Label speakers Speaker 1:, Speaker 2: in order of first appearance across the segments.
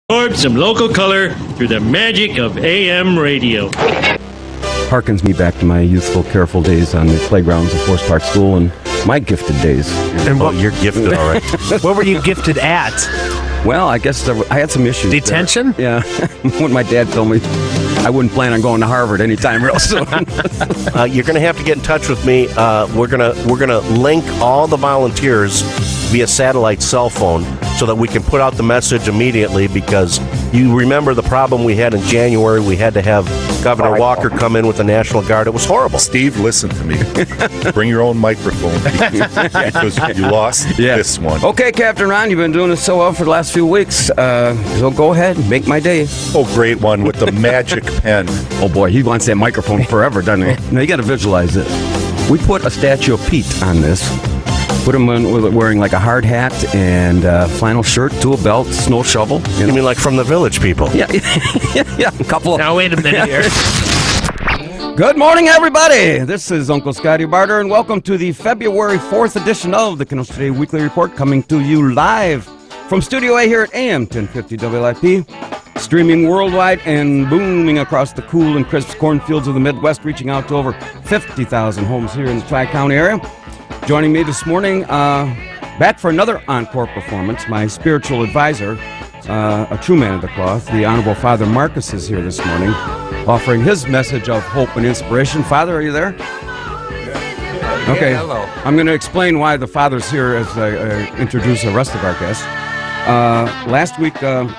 Speaker 1: Absorb some local color through the magic of AM radio.
Speaker 2: Harkens me back to my youthful, careful days on the playgrounds of Forest Park School and my gifted days.
Speaker 3: And you're gifted, all right. What were you gifted at?
Speaker 2: Well, I guess I had some issues.
Speaker 3: Detention?
Speaker 2: There. Yeah. When my dad told me I wouldn't plan on going to Harvard anytime real soon.
Speaker 3: You're going to have to get in touch with me. We're gonna link all the volunteers via satellite cell phone so that we can put out the message immediately, because you remember the problem we had in January. We had to have Governor Walker come in with the National Guard. It was horrible.
Speaker 4: Steve, listen to me. Bring your own microphone because you lost this one.
Speaker 2: Okay, Captain Ron, you've been doing this so well for the last few weeks. So go ahead and make my day.
Speaker 4: Oh, great one with the magic pen.
Speaker 2: Oh, boy, he wants that microphone forever, doesn't he? Now, you got to visualize it. We put a statue of Pete on this. Put him wearing like a hard hat and flannel shirt, tool belt, snow shovel.
Speaker 3: You mean like From the Village people?
Speaker 2: Yeah, yeah, a couple of...
Speaker 5: Now, wait a minute here.
Speaker 2: Good morning, everybody. This is Uncle Scotty Barter, and welcome to the February 4th edition of the Kenosha Today Weekly Report, coming to you live from Studio A here at AM 1050 WLIP, streaming worldwide and booming across the cool and crisp cornfields of the Midwest, reaching out to over 50,000 homes here in the Tri-County area. Joining me this morning, back for another encore performance, my spiritual advisor, a true man of the cloth, the Honorable Father Marcus is here this morning, offering his message of hope and inspiration. Father, are you there? Okay.
Speaker 5: Yeah, hello.
Speaker 2: I'm going to explain why the Father's here as I introduce the rest of our guests. Last week,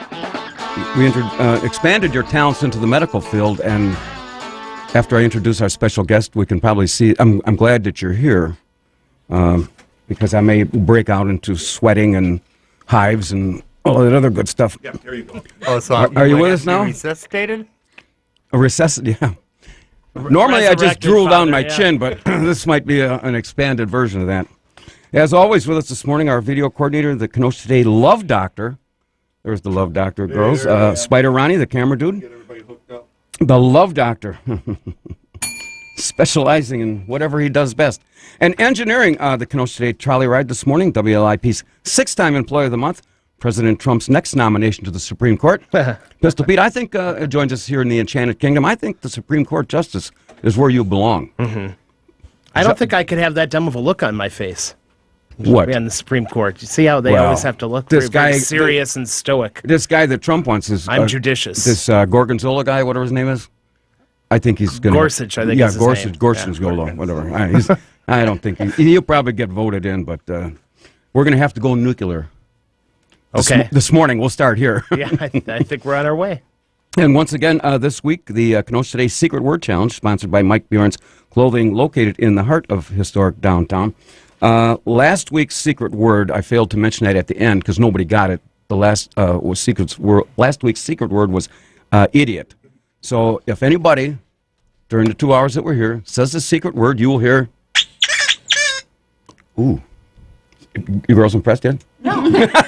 Speaker 2: we expanded your talents into the medical field, and after I introduce our special guest, we can probably see, I'm glad that you're here. Because I may break out into sweating and hives and all that other good stuff.
Speaker 4: Yeah, there you go.
Speaker 5: Oh, so
Speaker 2: Are you with us now?
Speaker 5: Resuscitated?
Speaker 2: Yeah. Normally I just drool down my
Speaker 5: yeah.
Speaker 2: chin, but this might be an expanded version of that. As always, with us this morning, our video coordinator, the Kenosha Today Love Doctor. There's the Love Doctor, girls. Spider Ronnie, the camera dude.
Speaker 4: Get everybody hooked up.
Speaker 2: The Love Doctor. Specializing in whatever he does best. And engineering the Kenosha Today trolley ride this morning, WLIP's six-time Employee of the Month, President Trump's next nomination to the Supreme Court. Pistol Pete, I think, joins us here in the Enchanted Kingdom. I think the Supreme Court Justice is where you belong.
Speaker 5: Mm-hmm. I don't think I could have that dumb of a look on my face.
Speaker 2: What?
Speaker 5: On the Supreme Court. You see how they always have to look very serious and stoic.
Speaker 2: This guy that Trump wants is...
Speaker 5: I'm judicious.
Speaker 2: This Gorgonzola guy, whatever his name is. I think he's going to...
Speaker 5: Gorsuch, I think is his name.
Speaker 2: Gorgonzola, whatever. I don't think he'll probably get voted in, but we're going to have to go nuclear.
Speaker 5: Okay.
Speaker 2: This morning, we'll start here.
Speaker 5: Yeah, I think we're on our way.
Speaker 2: And once again, this week, the Kenosha Today Secret Word Challenge, sponsored by Mike Bjorn's Clothing, located in the heart of historic downtown. Last week's secret word, I failed to mention that at the end because nobody got it. The last week's secret word was idiot. So if anybody, during the 2 hours that we're here, says the secret word, you will hear, ooh. You girls impressed yet?
Speaker 6: No.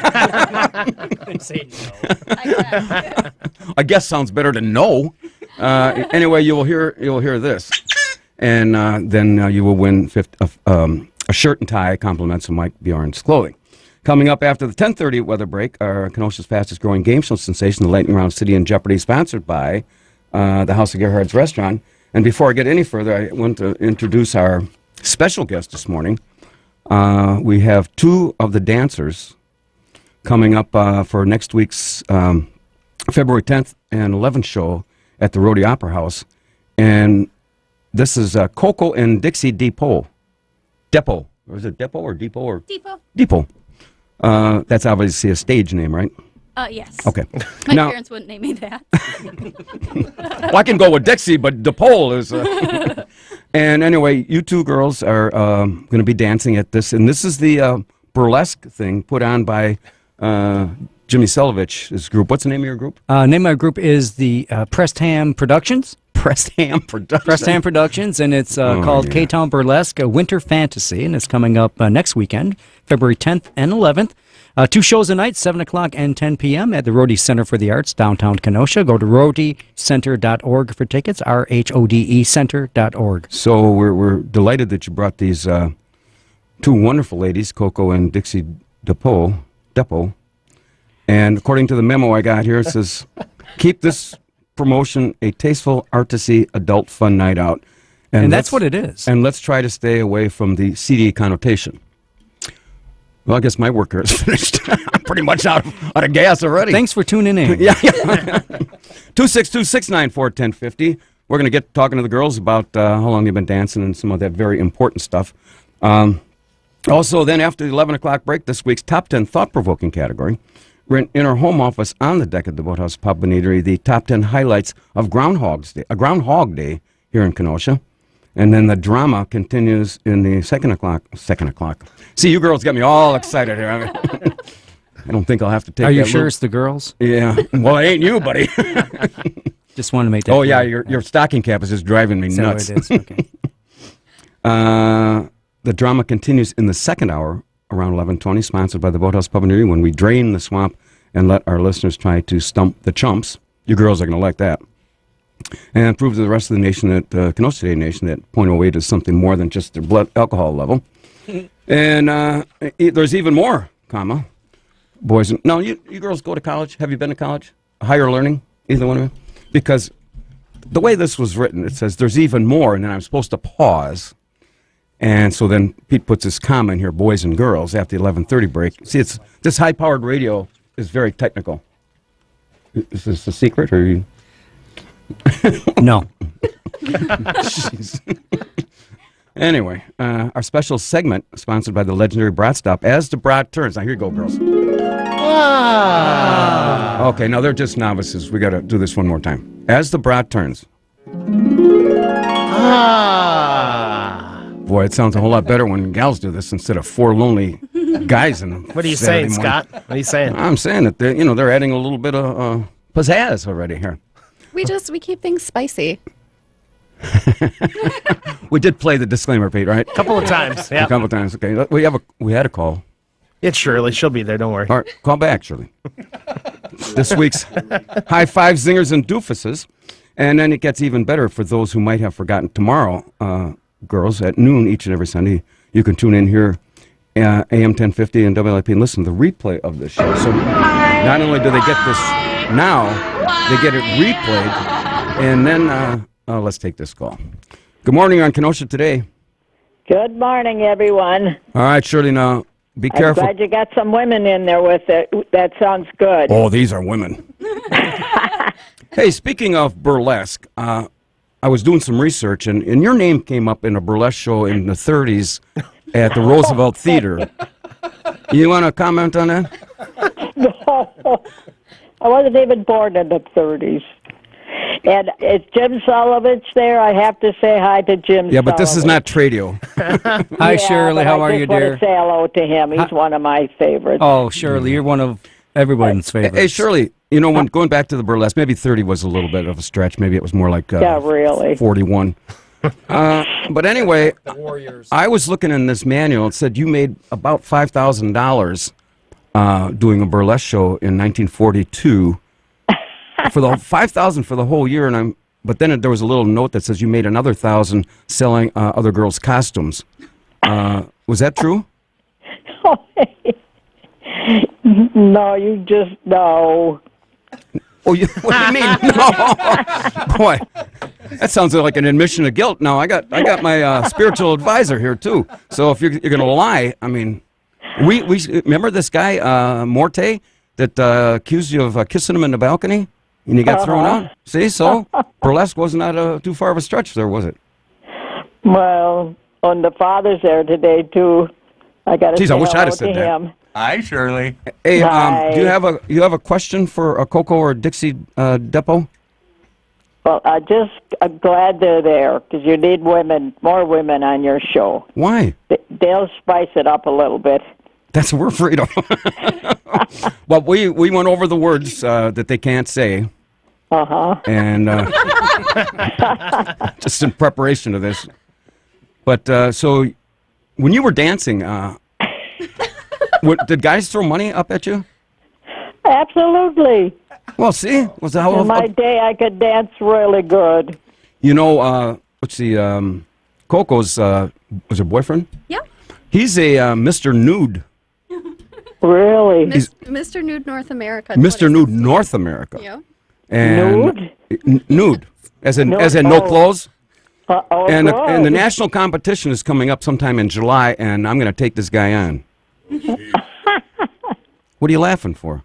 Speaker 5: Say no.
Speaker 2: I guess sounds better than no. Anyway, you will hear this, and then you will win a shirt and tie compliments of Mike Bjorn's Clothing. Coming up after the 10:30 weather break, our Kenosha's fastest growing game show sensation, the Lightning Round City in Jeopardy, sponsored by the House of Gerhard's Restaurant. And before I get any further, I want to introduce our special guest this morning. We have two of the dancers coming up for next week's February 10th and 11th show at the Rhody Opera House. And this is Coco and Dixie Depot. Or is it Depot or Depot? Or Depot. That's obviously a stage name, right?
Speaker 6: Yes.
Speaker 2: Okay.
Speaker 6: My
Speaker 2: Now,
Speaker 6: parents wouldn't name me that.
Speaker 2: well, I can go with Dixie, but DePaul is... And anyway, you two girls are going to be dancing at this, and this is the burlesque thing put on by Jimmy Selovich's group. What's the name of your group?
Speaker 7: Name of my group is the Pressed Ham Productions.
Speaker 2: Pressed Ham Productions.
Speaker 7: Pressed Ham Productions, and it's called K-Town Burlesque, a Winter Fantasy, and it's coming up next weekend, February 10th and 11th. Two shows a night, 7 o'clock and 10 p.m. at the Rhody Center for the Arts, downtown Kenosha. Go to rhodycenter.org for tickets, RHODE center.org.
Speaker 2: So we're delighted that you brought these two wonderful ladies, Coco and Dixie Depot. And according to the memo I got here, it says, keep this promotion a tasteful, artsy, adult fun night out.
Speaker 7: And that's what it is.
Speaker 2: And let's try to stay away from the seedy connotation. Well, I guess my work here is finished. I'm pretty much out of gas already.
Speaker 7: Thanks for tuning in.
Speaker 2: Yeah. 262-694-1050. We're going to get talking to the girls about how long they've been dancing and some of that very important stuff. Also, then after the 11 o'clock break, this week's Top 10 Thought-Provoking category. We're in our home office on the deck of the Boathouse Pub and Eatery, the top 10 highlights of Groundhog Day here in Kenosha. And then the drama continues in the second o'clock. See, you girls got me all excited here. I don't think I'll have to take.
Speaker 7: Are you sure it's the girls?
Speaker 2: Yeah. Well, it ain't you, buddy.
Speaker 7: Just wanted to make that.
Speaker 2: Oh yeah, your stocking cap is just driving me nuts.
Speaker 7: It is? Okay.
Speaker 2: The drama continues in the second hour around 11:20, sponsored by the Boathouse Pub and Eatery, when we drain the swamp and let our listeners try to stump the chumps. You girls are going to like that. And prove to the rest of the nation, that Kenosha Today Nation, that .08 is something more than just their blood alcohol level. And there's even more, boys. No, you girls go to college. Have you been to college? Higher learning? Either one of you? Because the way this was written, it says there's even more, and then I'm supposed to pause. And so then Pete puts his comma in here, boys and girls, after the 11:30 break. See, this high-powered radio is very technical. Is this a secret, or you...
Speaker 7: No.
Speaker 2: Jeez. Anyway, our special segment, sponsored by the legendary Brat Stop, As the Brat Turns. Now, here you go, girls. Okay, now they're just novices. We got to do this one more time. As the Brat Turns. Boy, it sounds a whole lot better when gals do this instead of four lonely guys in them.
Speaker 5: What are you saying, Scott? What are you saying?
Speaker 2: I'm saying that they're adding a little bit of pizzazz already here.
Speaker 6: We keep things spicy.
Speaker 2: We did play the disclaimer, Pete, right?
Speaker 5: A couple of times. Yeah.
Speaker 2: A couple of times. Okay. We had a call.
Speaker 5: It's Shirley. She'll be there. Don't worry.
Speaker 2: All right, call back, Shirley. This week's High Five Zingers and Doofuses. And then it gets even better for those who might have forgotten. Tomorrow, girls, at noon each and every Sunday, you can tune in here, AM 1050 and WLIP, and listen to the replay of this show. So not only do they get this now, they get it replayed. And then let's take this call. Good morning on Kenosha Today.
Speaker 8: Good morning, everyone.
Speaker 2: All right, Shirley, now be careful.
Speaker 8: I'm glad you got some women in there with it. That sounds good.
Speaker 2: Oh, these are women. Hey, speaking of burlesque, I was doing some research, and your name came up in a burlesque show in the 30s at the Roosevelt Theater. You want to comment on that?
Speaker 8: No, I wasn't even born in the 30s. And it's Jim Solovich there. I have to say hi to Jim.
Speaker 2: Yeah, but this is not Tradio.
Speaker 7: Hi, Shirley. How are you, dear?
Speaker 8: I just want to say hello to him. He's one of my favorites.
Speaker 7: Oh, Shirley, you're one of everyone's favorites.
Speaker 2: Hey, Shirley, when going back to the burlesque, maybe 30 was a little bit of a stretch. Maybe it was more like
Speaker 8: really
Speaker 2: 41. But anyway, I was looking in this manual. It said you made about $5,000 doing a burlesque show in 1942. For the $5,000 for the whole year, but then there was a little note that says you made another $1,000 selling other girls' costumes. Was that true?
Speaker 8: No, you just no.
Speaker 2: Oh, what do you mean? No, boy, that sounds like an admission of guilt. No, I got my spiritual advisor here too. So if you're going to lie, I mean, we remember this guy Morte that accused you of kissing him in the balcony. And you got thrown out? See, so burlesque was not too far of a stretch there, was it?
Speaker 8: Well, on the father's there today, too. I got to say
Speaker 2: I wish I'd have
Speaker 8: hello
Speaker 2: said
Speaker 8: to
Speaker 2: that.
Speaker 8: him.
Speaker 4: Hi, Shirley.
Speaker 2: Hey,
Speaker 8: Hi.
Speaker 2: do you have a question for Coco or Dixie Depot?
Speaker 8: Well, I'm glad they're there because you need more women on your show.
Speaker 2: Why?
Speaker 8: They'll spice it up a little bit.
Speaker 2: That's what we're afraid of. Well, we went over the words that they can't say. And just in preparation of this. But so when you were dancing, did guys throw money up at you?
Speaker 8: Absolutely.
Speaker 2: Well, see, was that
Speaker 8: In my day, I could dance really good.
Speaker 2: Let's see, Coco's was her boyfriend?
Speaker 6: Yeah.
Speaker 2: He's a Mr. Nude.
Speaker 8: Really?
Speaker 6: Mr. Nude North America.
Speaker 2: Mr. Nude North America.
Speaker 6: Yeah.
Speaker 2: And nude, as in no clothes. And the national competition is coming up sometime in July, and I'm going to take this guy on. What are you laughing for?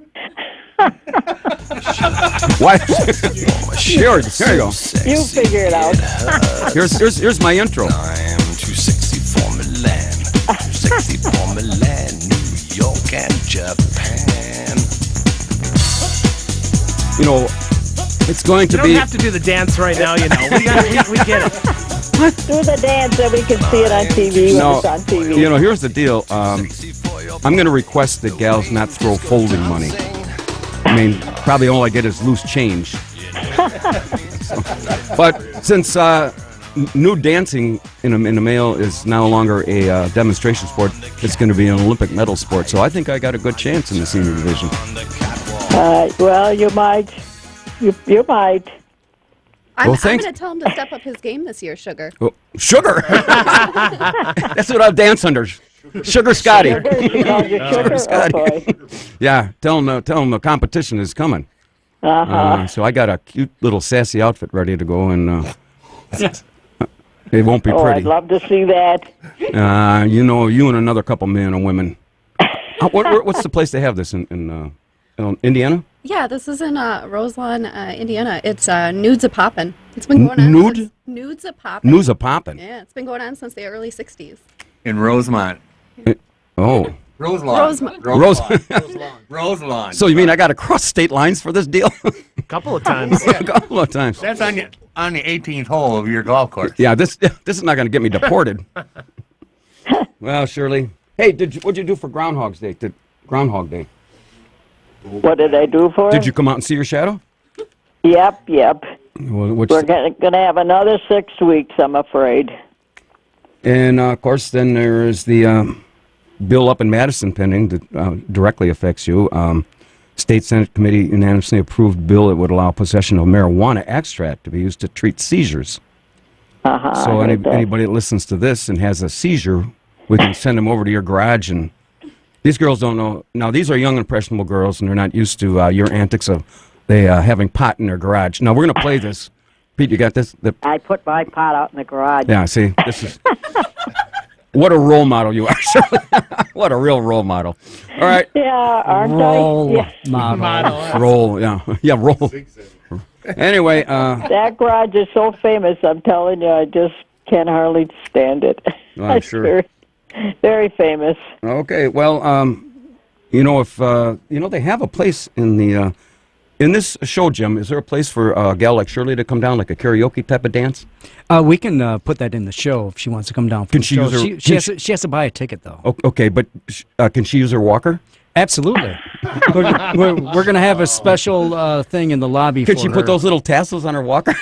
Speaker 2: Why? Here you go.
Speaker 8: You figure it out.
Speaker 2: Here's my intro.
Speaker 9: I am too sexy for Milan, too sexy for Milan, New York and Japan.
Speaker 2: You know, it's going to
Speaker 5: You
Speaker 2: be.
Speaker 5: don't have to do the dance right now, you know. We get it.
Speaker 8: Do the dance so we can see it on TV when it's on TV.
Speaker 2: You know, here's the deal. I'm going to request that gals not throw folding money. I mean, probably all I get is loose change. But since nude dancing in a male is no longer a demonstration sport, it's going to be an Olympic medal sport. So I think I got a good chance in the senior division.
Speaker 8: Well, you might. You might.
Speaker 6: I'm
Speaker 2: thanks.
Speaker 6: going to tell him to step up his game this year, Sugar.
Speaker 2: Oh, Sugar? That's what I'll dance under. Sugar Scotty.
Speaker 8: Sugar Scotty. Oh, boy.
Speaker 2: Yeah, tell him the competition is coming. So I got a cute little sassy outfit ready to go, and it won't be
Speaker 8: Oh,
Speaker 2: pretty.
Speaker 8: I'd love to see that.
Speaker 2: You know, you and another couple men and women. What's the place they have this in Indiana?
Speaker 6: Yeah, this is in Roselawn, Indiana. It's Nudes a Poppin'. It's been going on.
Speaker 2: Nude?
Speaker 6: Nudes a Poppin'.
Speaker 2: Nudes a Poppin'.
Speaker 6: Yeah, it's been going on since the early 60s.
Speaker 10: In Rosemont.
Speaker 2: Oh.
Speaker 10: Roselawn.
Speaker 2: So you mean I got to cross state lines for this deal?
Speaker 5: A couple of times.
Speaker 2: A couple of times.
Speaker 10: That's on the 18th hole of your golf course.
Speaker 2: Yeah, this is not going to get me deported. Well, Shirley. Hey, what'd you do for Groundhog Day?
Speaker 8: What did I do for
Speaker 2: Did
Speaker 8: it?
Speaker 2: you come out and see your shadow?
Speaker 8: Yep.
Speaker 2: Well,
Speaker 8: We're going to have another 6 weeks, I'm afraid.
Speaker 2: And, of course, then there is the bill up in Madison pending that directly affects you. State Senate Committee unanimously approved bill that would allow possession of marijuana extract to be used to treat seizures. So anybody that listens to this and has a seizure, we can send them over to your garage. And these girls don't know. Now, these are young, impressionable girls, and they're not used to your antics of having pot in their garage. Now, we're going to play this. Pete, you got this?
Speaker 8: I put my pot out in the garage.
Speaker 2: Yeah, see, this is... What a role model you are, Shirley. What a real role model. All right.
Speaker 8: Yeah, aren't
Speaker 7: Role
Speaker 8: I? Yeah.
Speaker 7: model.
Speaker 2: Roll, yeah. Yeah, roll. Anyway.
Speaker 8: That garage is so famous, I'm telling you, I just can hardly stand it.
Speaker 2: I'm
Speaker 8: It's
Speaker 2: sure.
Speaker 8: Very, very famous.
Speaker 2: Okay, well, if, they have a place in the... in this show, Jim, is there a place for a gal like Shirley to come down, like a karaoke type of dance?
Speaker 7: We can put that in the show if she wants to come down.
Speaker 2: Can she use her?
Speaker 7: She has to buy a ticket, though.
Speaker 2: Okay, but can she use her walker?
Speaker 7: Absolutely. we're going to have a special thing in the lobby
Speaker 2: Could
Speaker 7: for
Speaker 2: she
Speaker 7: her.
Speaker 2: put those little tassels on her walker?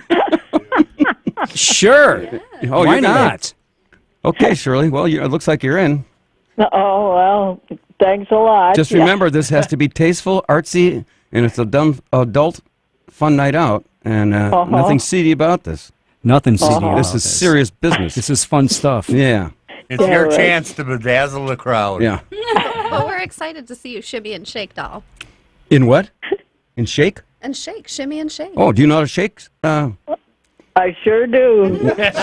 Speaker 7: Sure.
Speaker 2: Oh,
Speaker 7: Why
Speaker 2: you're gonna-
Speaker 7: not?
Speaker 2: Okay, Shirley. Well, it looks like you're in.
Speaker 8: Oh, well, thanks a lot.
Speaker 2: Just remember, this has to be tasteful, artsy, and it's a dumb adult fun night out, and nothing seedy about this.
Speaker 7: Nothing seedy.
Speaker 2: This is serious business.
Speaker 7: This is fun stuff.
Speaker 2: Yeah.
Speaker 10: It's your chance to bedazzle the crowd.
Speaker 2: Yeah.
Speaker 6: But we're excited to see you shimmy and shake, doll.
Speaker 2: In what? In shake?
Speaker 6: And shake, shimmy and shake.
Speaker 2: Oh, do you know how to shake?
Speaker 8: I sure do.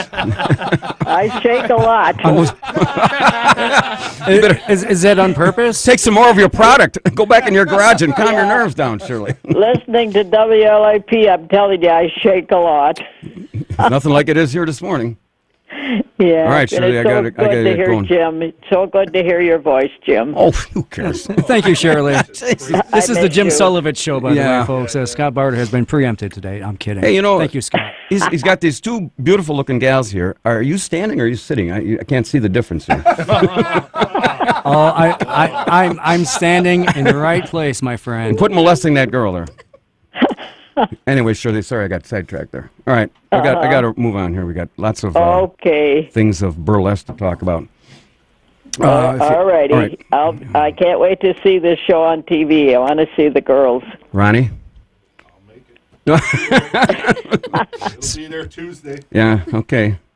Speaker 8: I shake a lot.
Speaker 7: Is that on purpose?
Speaker 2: Take some more of your product. Go back in your garage and calm your nerves down, Shirley.
Speaker 8: Listening to WLIP, I'm telling you, I shake a lot.
Speaker 2: Nothing like it is here this morning.
Speaker 8: Yeah.
Speaker 2: All right,
Speaker 8: and
Speaker 2: Shirley,
Speaker 8: it's
Speaker 2: I
Speaker 8: so
Speaker 2: gotta
Speaker 8: good to
Speaker 2: get
Speaker 8: hear
Speaker 2: going.
Speaker 8: Jim. It's so good to hear your voice, Jim.
Speaker 2: Oh, who cares?
Speaker 7: Thank you, Shirley. This is the
Speaker 8: miss
Speaker 7: Jim
Speaker 8: you.
Speaker 7: Sullivan Show, by the
Speaker 2: Yeah.
Speaker 7: way, folks. Scott Barter has been preempted today. I'm kidding.
Speaker 2: Hey,
Speaker 7: Thank you, Scott.
Speaker 2: He's got these two beautiful-looking gals here. Are you standing or are you sitting? I can't see the difference here.
Speaker 7: Oh, I'm standing in the right place, my friend.
Speaker 2: Quit molesting that girl there. Anyway, Shirley, sorry I got sidetracked there. All right, I got to move on here. We got lots of things of burlesque to talk about.
Speaker 8: All righty. I can't wait to see this show on TV. I want to see the girls.
Speaker 2: Ronnie?
Speaker 4: You'll be there Tuesday.
Speaker 2: Yeah, okay.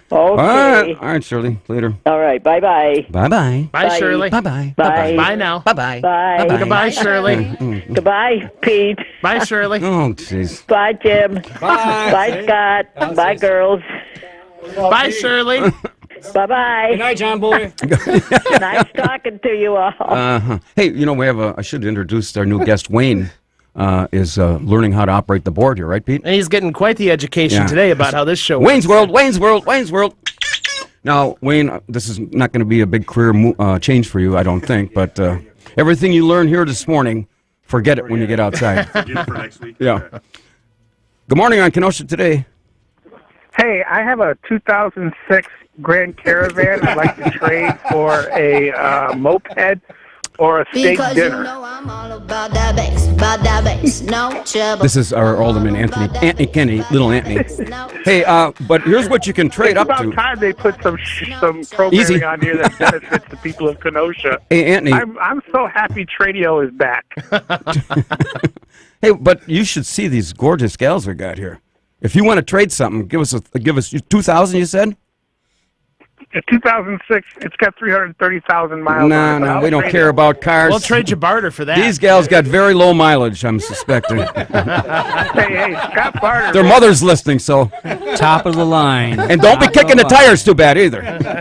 Speaker 8: Okay.
Speaker 2: All right, Shirley. Later.
Speaker 8: All right. Bye-bye.
Speaker 2: Bye-bye.
Speaker 5: Bye, Shirley.
Speaker 2: Bye-bye.
Speaker 8: Bye.
Speaker 5: Bye now.
Speaker 2: Bye-bye.
Speaker 8: Bye.
Speaker 5: Goodbye, Shirley.
Speaker 8: Goodbye, Pete.
Speaker 5: Bye, Shirley.
Speaker 2: Oh, jeez.
Speaker 8: Bye, Jim. Bye, Scott. Bye, girls.
Speaker 5: Bye, Shirley.
Speaker 8: Bye-bye.
Speaker 7: Good night, John Boy.
Speaker 8: Nice talking to you all.
Speaker 2: Uh-huh. Hey, you know, I should introduce our new guest, Wayne. Is learning how to operate the board here, right, Pete?
Speaker 5: And he's getting quite the education today about how this show
Speaker 2: Wayne's
Speaker 5: works.
Speaker 2: World, Wayne's World, Wayne's World. Now, Wayne, this is not going to be a big career change for you, I don't think, but everything you learn here this morning, forget it when you get outside.
Speaker 4: Get it for next week.
Speaker 2: Yeah. Good morning on Kenosha Today.
Speaker 11: Hey, I have a 2006 Grand Caravan I'd like to trade for a moped or a steak
Speaker 12: Because
Speaker 11: dinner.
Speaker 12: you know I'm all about that bass, no trouble.
Speaker 2: This is our Alderman Anthony Kennedy, little Anthony. Hey, but here's what you can trade
Speaker 11: It's
Speaker 2: up
Speaker 11: about
Speaker 2: to.
Speaker 11: time they put some programming
Speaker 2: Easy.
Speaker 11: on here that benefits the people of Kenosha.
Speaker 2: Hey, Anthony.
Speaker 11: I'm so happy Tradio is back.
Speaker 2: Hey, but you should see these gorgeous gals we got here. If you want to trade something, give us 2,000. You said?
Speaker 11: In 2006, it's got 330,000 miles.
Speaker 2: No,
Speaker 11: on it, but
Speaker 2: no,
Speaker 11: I'll
Speaker 2: we don't
Speaker 11: trade
Speaker 2: care
Speaker 11: it.
Speaker 2: about cars.
Speaker 5: We'll trade you barter for that.
Speaker 2: These gals got very low mileage, I'm suspecting.
Speaker 11: Hey, Scott Barter.
Speaker 2: Their
Speaker 11: man.
Speaker 2: mother's listening, so.
Speaker 7: Top of the line.
Speaker 2: And don't be kicking the tires too bad either.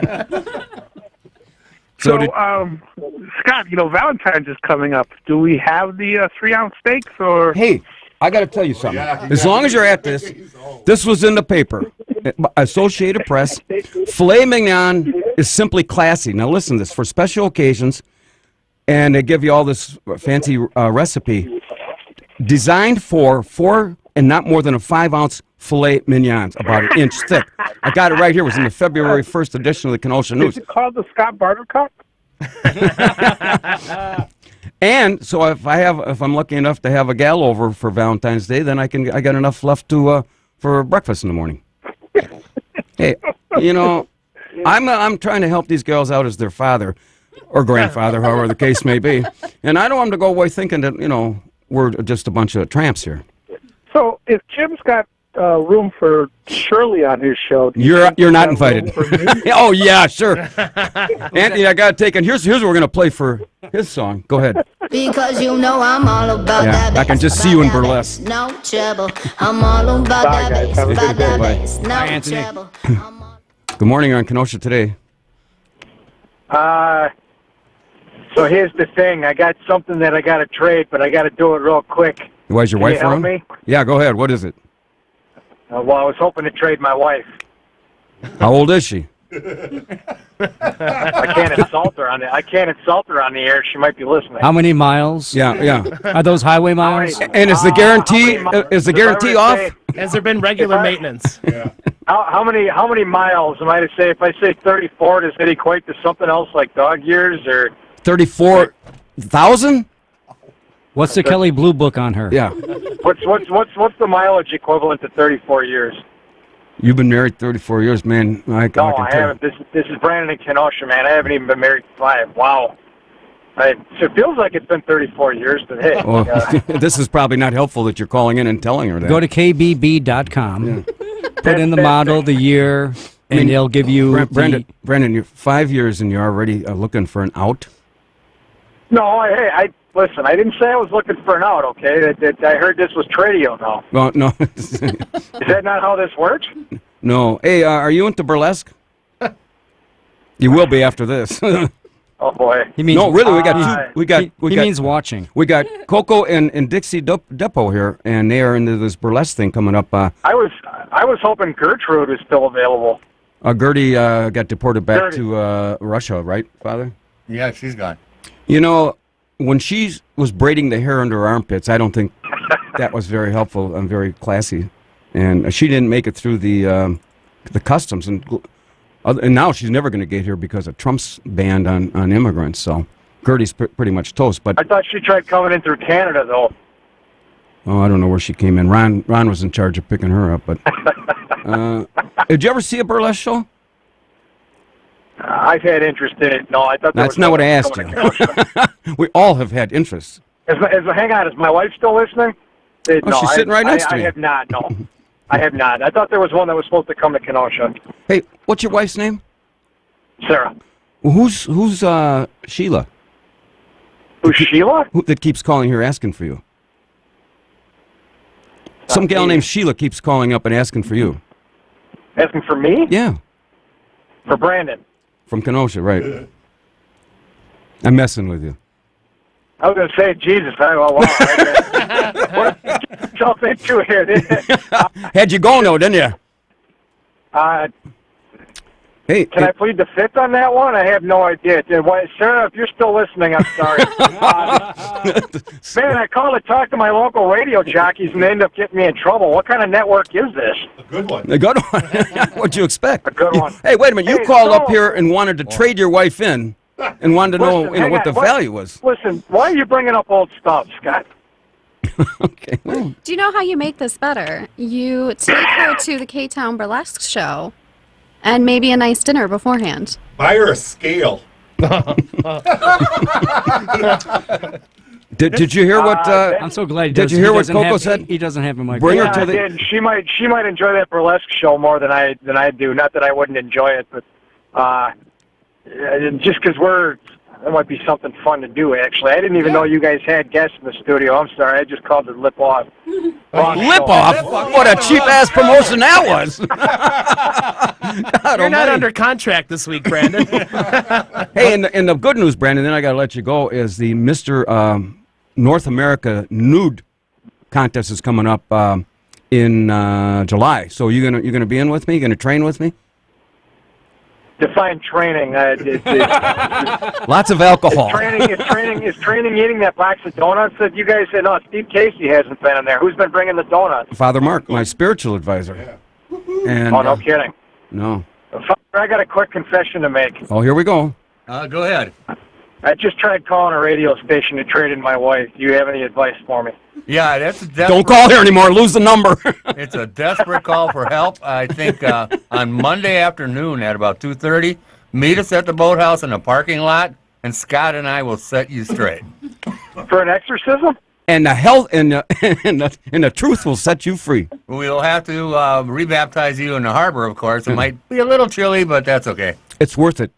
Speaker 11: So,
Speaker 2: did-
Speaker 11: Scott, you know, Valentine's is coming up. Do we have the 3-ounce steaks or?
Speaker 2: Hey, I got to tell you something. As long as you're at this was in the paper. Associated Press. Filet mignon is simply classy. Now listen to this. For special occasions, and they give you all this fancy recipe, designed for 4 and not more than a 5-ounce filet mignons, about an inch thick. I got it right here. It was in the February 1st edition of the Kenosha News.
Speaker 11: Is it called the Scott Barter Cup?
Speaker 2: And so if I'm lucky enough to have a gal over for Valentine's Day, then I got enough left to for breakfast in the morning. Hey, you know, I'm trying to help these girls out as their father or grandfather, however the case may be, and I don't want them to go away thinking that we're just a bunch of tramps here.
Speaker 11: So if Jim's got room for Shirley on his show,
Speaker 2: You're not invited. Oh yeah, sure. Anthony, I got to take it. Here's what we're gonna play for his song. Go ahead.
Speaker 12: Because you know I'm all about
Speaker 2: Yeah,
Speaker 12: that
Speaker 2: I can just see you in burlesque.
Speaker 12: no trouble. I'm all about
Speaker 11: Bye,
Speaker 12: that
Speaker 11: guys.
Speaker 12: bass,
Speaker 11: Have a good
Speaker 12: about
Speaker 11: day.
Speaker 12: that
Speaker 2: Bye.
Speaker 12: bass, no
Speaker 7: Bye, Anthony.
Speaker 12: trouble.
Speaker 2: Good morning on Kenosha Today.
Speaker 13: So here's the thing. I got something that I got to trade, but I got to do it real quick.
Speaker 2: Why is your
Speaker 13: Can you
Speaker 2: wife
Speaker 13: help
Speaker 2: around?
Speaker 13: me?
Speaker 2: Yeah, go ahead. What is it?
Speaker 13: Well, I was hoping to trade my wife.
Speaker 2: How old is she?
Speaker 13: I can't insult her on it. I can't insult her on the air. She might be listening.
Speaker 7: How many miles?
Speaker 2: Yeah.
Speaker 7: Are those highway miles?
Speaker 2: And is the guarantee off?
Speaker 5: Has there been regular maintenance?
Speaker 13: How many miles am I to say? If I say 34, does it equate to something else like dog years or
Speaker 2: 34,000?
Speaker 7: What's the Kelly Blue Book on her?
Speaker 2: Yeah.
Speaker 13: what's the mileage equivalent to 34 years?
Speaker 2: You've been married 34 years, man. I can
Speaker 13: No, I
Speaker 2: tell.
Speaker 13: haven't. This is Brandon in Kenosha, man. I haven't even been married 5. Wow. So it feels like it's been 34 years, but hey.
Speaker 2: Well, this is probably not helpful that you're calling in and telling her that.
Speaker 7: Go to kbb.com, put in the model, the year, and they'll give you
Speaker 2: Brandon, you're 5 years and you're already looking for an out?
Speaker 13: No, listen, I didn't say I was looking for an out, okay? I heard this was Tradio now.
Speaker 2: Well, no.
Speaker 13: Is that not how this works?
Speaker 2: No. Hey, are you into burlesque? You will be after this.
Speaker 13: Oh boy.
Speaker 7: He means,
Speaker 2: no, really, we got
Speaker 7: he means watching.
Speaker 2: We got Coco and Dixie Depot here, and they are into this burlesque thing coming up.
Speaker 13: I was hoping Gertrude was still available.
Speaker 2: Gertie got deported back
Speaker 13: Gertie.
Speaker 2: to Russia, right, Father?
Speaker 10: Yeah, she's gone.
Speaker 2: You know, when she was braiding the hair under her armpits, I don't think that was very helpful and very classy. And she didn't make it through the customs. And now she's never going to get here because of Trump's ban on immigrants. So Gertie's pretty much toast. But
Speaker 13: I thought she tried coming in through Canada, though.
Speaker 2: Oh, I don't know where she came in. Ron was in charge of picking her up. But did you ever see a burlesque show?
Speaker 13: I've had interest in it. No, I thought
Speaker 2: That's not what I asked you. We all have had interest.
Speaker 13: Hang on, is my wife still listening? No,
Speaker 2: she's sitting right next to
Speaker 13: I
Speaker 2: me.
Speaker 13: have not, no. I have not. I thought there was one that was supposed to come to Kenosha.
Speaker 2: Hey, what's your wife's name?
Speaker 13: Sarah.
Speaker 2: Well, who's Sheila?
Speaker 13: Who's Sheila?
Speaker 2: Who that keeps calling here asking for you? Some gal named Sheila keeps calling up and asking for you.
Speaker 13: Asking for me?
Speaker 2: Yeah.
Speaker 13: For Brandon.
Speaker 2: From Kenosha, right. I'm messing with you.
Speaker 13: I was going to say, Jesus, wow. What did you jump into here?
Speaker 2: Had you going, though, didn't you? Hey,
Speaker 13: can I plead the fifth on that one? I have no idea. Sarah, if you're still listening, I'm sorry. Man, I called to talk to my local radio jockeys, and they end up getting me in trouble. What kind of network is this?
Speaker 4: A good one.
Speaker 2: A good one. What'd you expect?
Speaker 13: A good one.
Speaker 2: Hey, wait a minute. You called up here and wanted to trade your wife in and wanted to know what the value was.
Speaker 13: Listen, why are you bringing up old stuff, Scott?
Speaker 2: Okay.
Speaker 6: Do you know how you make this better? You take her to the K-Town Burlesque show and maybe a nice dinner beforehand.
Speaker 4: Buy her a scale.
Speaker 2: Did you hear what?
Speaker 7: I'm so glad.
Speaker 2: Did you hear what Coco said?
Speaker 7: He doesn't have a microphone.
Speaker 2: Bring her to the.
Speaker 13: She might enjoy that burlesque show more than I do. Not that I wouldn't enjoy it, but just because that might be something fun to do. Actually, I didn't even know you guys had guests in the studio. I'm sorry, I just called it lip off.
Speaker 2: Lip off? What a cheap ass promotion that was!
Speaker 5: You're not under contract this week, Brandon.
Speaker 2: Hey, and the good news, Brandon, then I got to let you go, is the Mr. North America Nude contest is coming up in July. So you're gonna be in with me? You gonna train with me?
Speaker 13: Define training.
Speaker 2: Lots of alcohol.
Speaker 13: Is training eating that box of donuts that you guys said? No, Steve Casey hasn't been in there. Who's been bringing the donuts?
Speaker 2: Father Mark, my spiritual advisor.
Speaker 13: Yeah.
Speaker 2: And,
Speaker 13: no kidding.
Speaker 2: No.
Speaker 13: Father, I got a quick confession to make.
Speaker 2: Oh, here we go.
Speaker 10: Go ahead.
Speaker 13: I just tried calling a radio station to trade in my wife. Do you have any advice for me?
Speaker 10: Yeah, that's a desperate...
Speaker 2: Don't call here anymore. Lose the number.
Speaker 10: It's a desperate call for help. I think on Monday afternoon at about 2:30, meet us at the boathouse in the parking lot, and Scott and I will set you straight.
Speaker 13: For an exorcism?
Speaker 2: And the health and the truth will set you free.
Speaker 10: We'll have to rebaptize you in the harbor, of course. It might be a little chilly, but that's okay.
Speaker 2: It's worth it.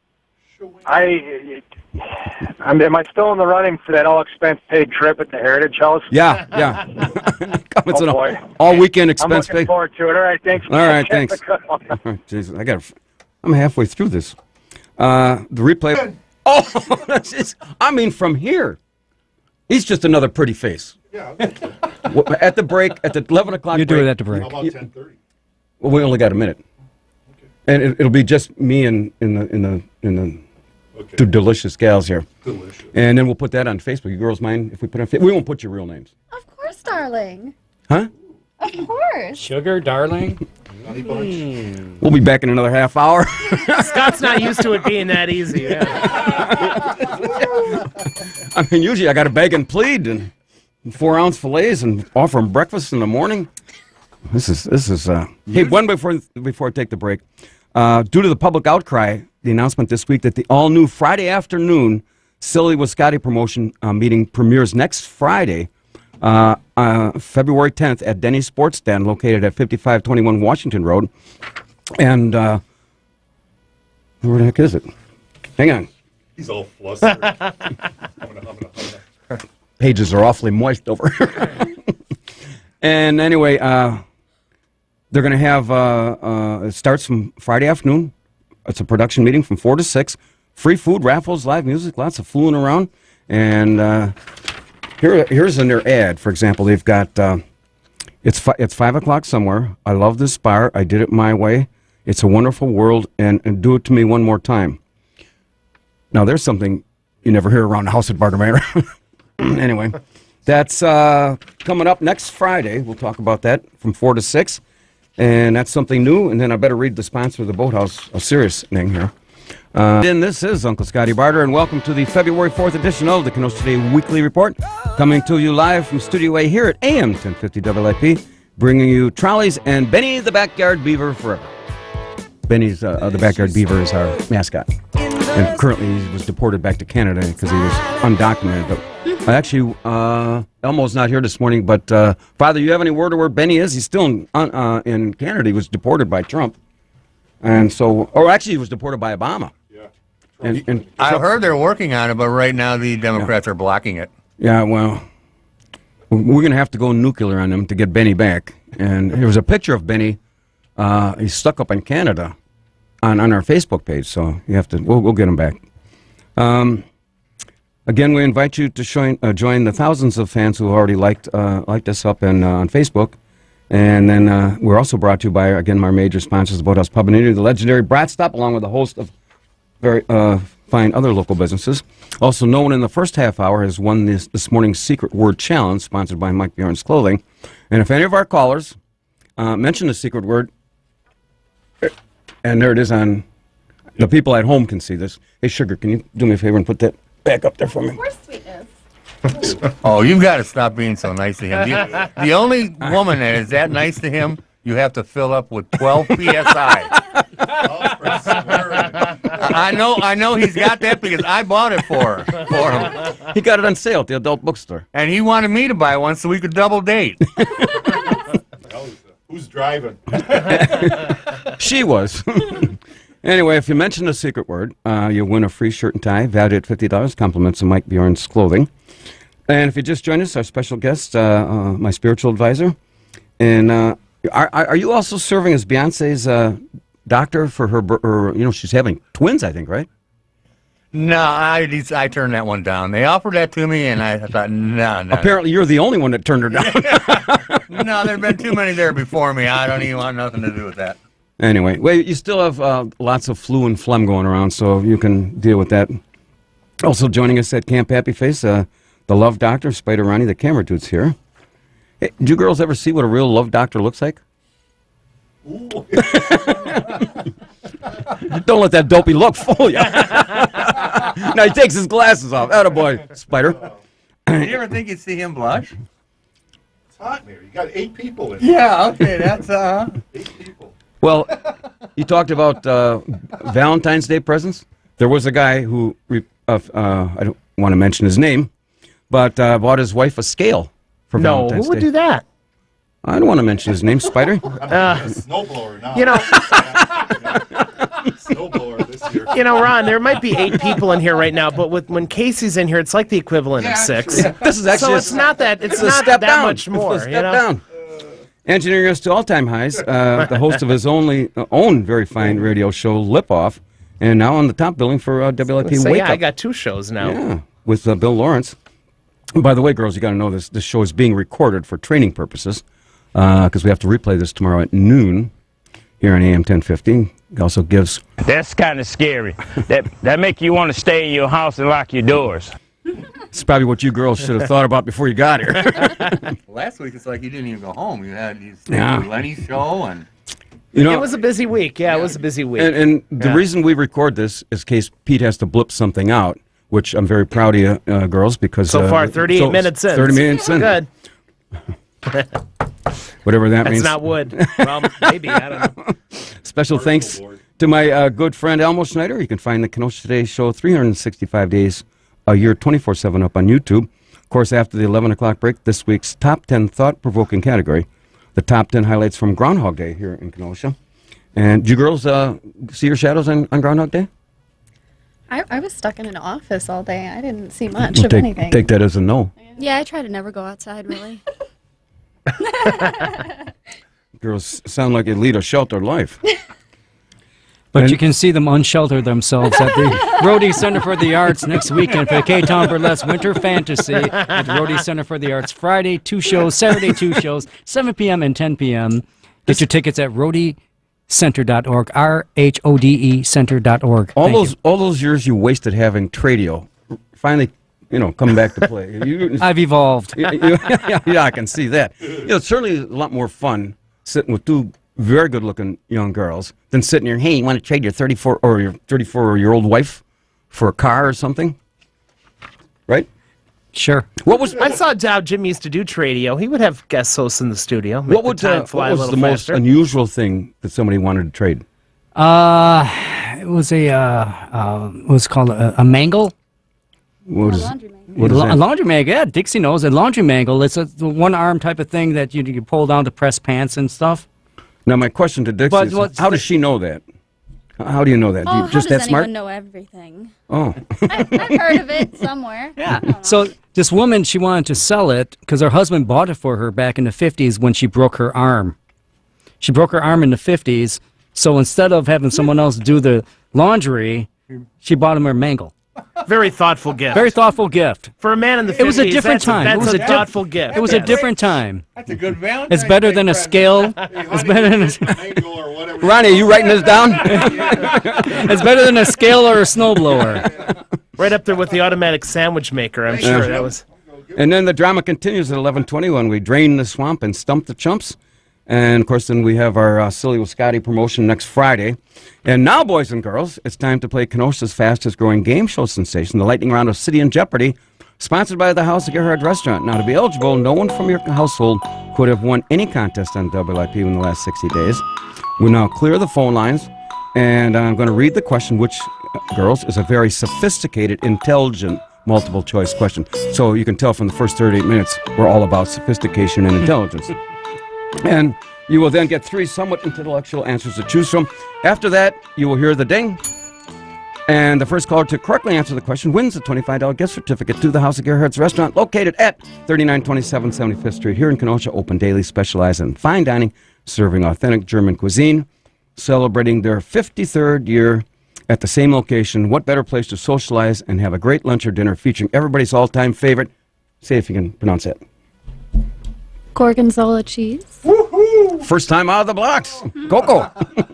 Speaker 13: Am I still in the running for that all-expense-paid trip at the Heritage House?
Speaker 2: Yeah. It's an all-weekend expense
Speaker 13: I'm looking forward to it. All right, thanks.
Speaker 2: All right, thanks. All right, Jesus, I'm halfway through this. The replay. Oh, from here. He's just another pretty face.
Speaker 4: Yeah.
Speaker 2: At the break, at the 11 o'clock
Speaker 7: You
Speaker 2: break.
Speaker 7: do it at the break.
Speaker 4: How about 10:30?
Speaker 2: Well, we only got a minute.
Speaker 4: Okay.
Speaker 2: And it'll be just me and the two delicious gals here.
Speaker 4: Delicious.
Speaker 2: And then we'll put that on Facebook. You girls mind if we put it on Facebook? We won't put your real names.
Speaker 6: Of course, darling.
Speaker 2: Huh?
Speaker 6: Of course.
Speaker 7: Sugar, darling.
Speaker 4: Honey bunch.
Speaker 2: We'll be back in another half hour.
Speaker 5: Scott's not used to it being that easy. Yeah.
Speaker 2: I mean, usually I got a bag and plead and 4-ounce fillets and offer them breakfast in the morning. This is. Hey, one before I take the break. Due to the public outcry, the announcement this week that the all-new Friday afternoon Silly with Scotty promotion meeting premieres next Friday, February 10th at Denny's Sports Stand, located at 5521 Washington Road. And where the heck is it? Hang on.
Speaker 4: He's all flustered.
Speaker 2: Pages are awfully moist over here. And anyway, they're going to have, it starts from Friday afternoon. It's a production meeting from 4 to 6. Free food, raffles, live music, lots of fooling around. And here's in their ad, for example, they've got, it's 5 o'clock somewhere. I love this bar. I did it my way. It's a wonderful world, and do it to me one more time. Now, there's something you never hear around the house at Barter. Anyway, that's coming up next Friday. We'll talk about that from 4 to 6. And that's something new. And then I better read the sponsor of the Boathouse, a serious thing here. And this is Uncle Scotty Barter, and welcome to the February 4th edition of the Kenosha Today Weekly Report, coming to you live from Studio A here at AM 1050 WIP, bringing you Trolleys and Benny the Backyard Beaver forever. Benny's the Backyard Beaver is our mascot. And currently he was deported back to Canada because he was undocumented. But actually, Elmo's not here this morning. But Father, you have any word of where Benny is? He's still in Canada. He was deported by Trump, and so, or actually, he was deported by Obama. Yeah. And
Speaker 10: I heard they're working on it, but right now the Democrats are blocking it.
Speaker 2: Yeah, well, we're going to have to go nuclear on them to get Benny back. And there was a picture of Benny. He's stuck up in Canada on our Facebook page, so you have to. We'll get him back. Again, we invite you to join the thousands of fans who already liked us up on Facebook. And then we're also brought to you by, again, our major sponsors, the Boathouse Pub and Eatery, the legendary Brat Stop, along with a host of very fine other local businesses. Also, no one in the first half hour has won this morning's Secret Word Challenge, sponsored by Mike Bjorn's Clothing. And if any of our callers mention the secret word, and there it is on, the people at home can see this. Hey, Sugar, can you do me a favor and put that back up there for me?
Speaker 6: Of course, sweetness.
Speaker 10: Oh, you've got to stop being so nice to him. The only woman that is that nice to him, you have to fill up with 12 PSI. I know he's got that because I bought it for him.
Speaker 2: He got it on sale at the adult bookstore.
Speaker 10: And he wanted me to buy one so we could double date.
Speaker 4: Who's driving?
Speaker 2: She was. Anyway, if you mention the secret word, you'll win a free shirt and tie valued at $50, compliments of Mike Bjorn's Clothing. And if you just joined us, our special guest, my spiritual advisor. And are you also serving as Beyonce's doctor for her, she's having twins, I think, right?
Speaker 10: No, I turned that one down. They offered that to me, and I thought, no.
Speaker 2: Apparently, you're the only one that turned her down.
Speaker 10: No, there have been too many there before me. I don't even want nothing to do with that.
Speaker 2: Anyway, well, you still have lots of flu and phlegm going around, so you can deal with that. Also joining us at Camp Happy Face, the Love Doctor, Spider Ronnie, the camera dude's here. Hey, do you girls ever see what a real love doctor looks like? Don't let that dopey look fool you. Now he takes his glasses off. Attaboy, Spider.
Speaker 10: Did you ever think you'd see him blush?
Speaker 4: It's hot in there. You got 8 people in here.
Speaker 10: Yeah, okay, that's
Speaker 4: 8 people.
Speaker 2: Well, you talked about Valentine's Day presents. There was a guy who, I don't want to mention his name, but bought his wife a scale for Valentine's Day.
Speaker 5: Who would do that?
Speaker 2: I don't want to mention his name, Spider.
Speaker 4: Snowblower now. Snowblower this year.
Speaker 5: Ron, there might be 8 people in here right now, but when Casey's in here, it's like the equivalent of 6.
Speaker 2: Yeah. This is actually
Speaker 5: so it's not that that much more.
Speaker 2: It's a step down. Engineering us to all-time highs, the host of his own very fine radio show, Lip Off, and now on the top billing for WLIP Wake Up.
Speaker 5: I got 2 shows now.
Speaker 2: Yeah, with Bill Lawrence. And by the way, girls, you got to know this. This show is being recorded for training purposes because we have to replay this tomorrow at noon here on AM 1050. It also gives...
Speaker 14: That's kind of scary. That make you want to stay in your house and lock your doors.
Speaker 2: It's probably what you girls should have thought about before you got here.
Speaker 10: Last week, it's like you didn't even go home. You had Lenny's show, and
Speaker 5: it was a busy week. Yeah, it was a busy week.
Speaker 2: And the reason we record this is in case Pete has to blip something out, which I'm very proud of you, girls, because
Speaker 5: so far 38 minutes in.
Speaker 2: 30 minutes in.
Speaker 5: Good.
Speaker 2: Whatever that means.
Speaker 5: That's not wood. Well, maybe, I don't know.
Speaker 2: Special thanks to my good friend Elmo Schneider. You can find the Kenosha Today Show 365 days a year, 24/7 up on YouTube. Of course, after the 11 o'clock break, this week's top 10 thought-provoking category, the top 10 highlights from Groundhog Day here in Kenosha. And do you girls see your shadows on Groundhog Day?
Speaker 6: I was stuck in an office all day. I didn't see much of anything.
Speaker 2: Take that as a no.
Speaker 6: Yeah, I try to never go outside, really.
Speaker 2: Girls sound like you lead a sheltered life.
Speaker 7: But you can see them unshelter themselves at the Rhodey Center for the Arts next weekend for the K-Town Burlesque Winter Fantasy at the Rhodey Center for the Arts. Friday, 2 shows. Saturday, 2 shows. 7 p.m. and 10 p.m. Get your tickets at RhodeyCenter.org. RHODE Center.org.
Speaker 2: All those years you wasted having Tradio, finally, coming back to play.
Speaker 7: I've evolved.
Speaker 2: Yeah, I can see that. It's certainly a lot more fun sitting with 2 very good-looking young girls than sitting here, hey, you want to trade your 34-year-old wife for a car or something? Right?
Speaker 7: Sure.
Speaker 5: I saw how Jim used to do Tradio. He would have guest hosts in the studio.
Speaker 2: What was the most unusual thing that somebody wanted to trade?
Speaker 7: it was what's called a mangle.
Speaker 2: What is
Speaker 7: A laundry mangle, yeah. Dixie knows a laundry mangle. It's a one-arm type of thing that you pull down to press pants and stuff.
Speaker 2: Now, my question to Dixie is, how does she know that? How do you know that?
Speaker 15: Oh,
Speaker 2: You just
Speaker 15: how
Speaker 2: that
Speaker 15: does
Speaker 2: smart?
Speaker 15: anyone know everything?
Speaker 2: Oh.
Speaker 15: I've heard of it somewhere.
Speaker 7: Yeah. So this woman, she wanted to sell it because her husband bought it for her back in the 50s when she broke her arm. She broke her arm in the 50s, so instead of having someone else do the laundry, she bought him her mangle.
Speaker 5: Very thoughtful gift.
Speaker 7: Very thoughtful gift.
Speaker 5: For a man in the 50s,
Speaker 7: It was a different time.
Speaker 5: That's
Speaker 7: It was
Speaker 5: a thoughtful gift.
Speaker 7: It was a different time.
Speaker 10: That's a good Valentine's
Speaker 7: It's better
Speaker 10: Day
Speaker 7: than a
Speaker 10: present.
Speaker 7: scale. It's better than
Speaker 2: Ronnie, are you writing this down?
Speaker 7: It's better than a scale or a snowblower.
Speaker 5: Right up there with the automatic sandwich maker, I'm sure.
Speaker 2: Yeah.
Speaker 5: That was.
Speaker 2: And then the drama continues at 11:20 when we drain the swamp and stump the chumps. And, of course, then we have our Silly with Scotty promotion next Friday. And now, boys and girls, it's time to play Kenosha's fastest-growing game show sensation, the lightning round of City in Jeopardy, sponsored by the House of Gerhard Restaurant. Now, to be eligible, no one from your household could have won any contest on WIP in the last 60 days. We'll now clear the phone lines, and I'm going to read the question, which, girls, is a very sophisticated, intelligent, multiple-choice question. So you can tell from the first 38 minutes, we're all about sophistication and intelligence. And you will then get 3 somewhat intellectual answers to choose from. After that, you will hear the ding. And the first caller to correctly answer the question wins a $25 gift certificate to the House of Gerhard's Restaurant, located at 3927 75th Street here in Kenosha, open daily, specializing in fine dining, serving authentic German cuisine, celebrating their 53rd year at the same location. What better place to socialize and have a great lunch or dinner featuring everybody's all-time favorite, say if you can pronounce it,
Speaker 6: Gorgonzola cheese.
Speaker 2: first time out of the blocks, Coco.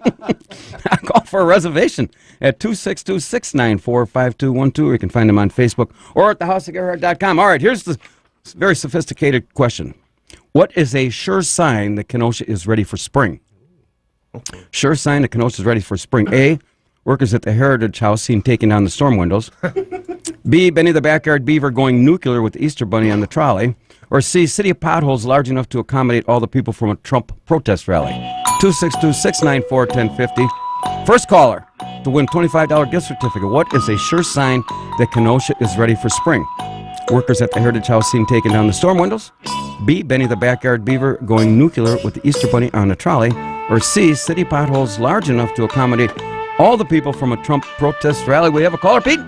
Speaker 2: Call for a reservation at 262-694-5212, or you can find them on Facebook or at thehouseofgerhard.com. All right, here's the very sophisticated question. What is a sure sign that Kenosha is ready for spring? Sure sign that Kenosha is ready for spring. A, workers at the Heritage House seen taking down the storm windows. B, Benny the Backyard Beaver going nuclear with the Easter Bunny on the trolley. Or C, city potholes large enough to accommodate all the people from a Trump protest rally. 262-694-1050. First caller to win $25 gift certificate. What is a sure sign that Kenosha is ready for spring? Workers at the Heritage House seen taking down the storm windows. B, Benny the Backyard Beaver going nuclear with the Easter Bunny on a trolley. Or C, city potholes large enough to accommodate all the people from a Trump protest rally. We have a caller, Pete.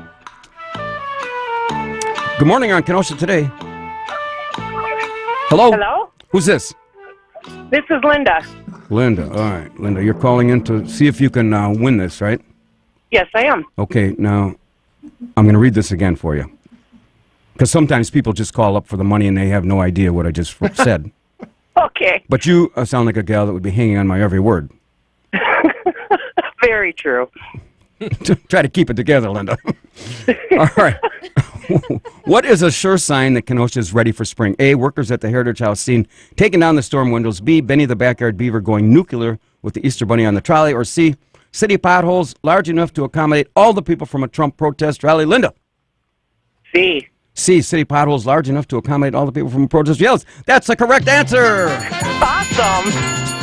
Speaker 2: Good morning on Kenosha Today. Hello?
Speaker 16: Hello?
Speaker 2: Who's this?
Speaker 16: This is Linda.
Speaker 2: Linda. All right, Linda, you're calling in to see if you can win this, right?
Speaker 16: Yes, I am.
Speaker 2: Okay, now, I'm going to read this again for you. Because sometimes people just call up for the money and they have no idea what I just said.
Speaker 16: Okay.
Speaker 2: But you sound like a gal that would be hanging on my every word.
Speaker 16: Very true.
Speaker 2: Try to keep it together, Linda. All right. What is a sure sign that Kenosha is ready for spring? A, workers at the Heritage House seen taking down the storm windows. B, Benny the Backyard Beaver going nuclear with the Easter Bunny on the trolley. Or C, city potholes large enough to accommodate all the people from a Trump protest rally. Linda.
Speaker 16: C.
Speaker 2: C, city potholes large enough to accommodate all the people from a protest rally. Yes, that's the correct answer.
Speaker 16: Awesome.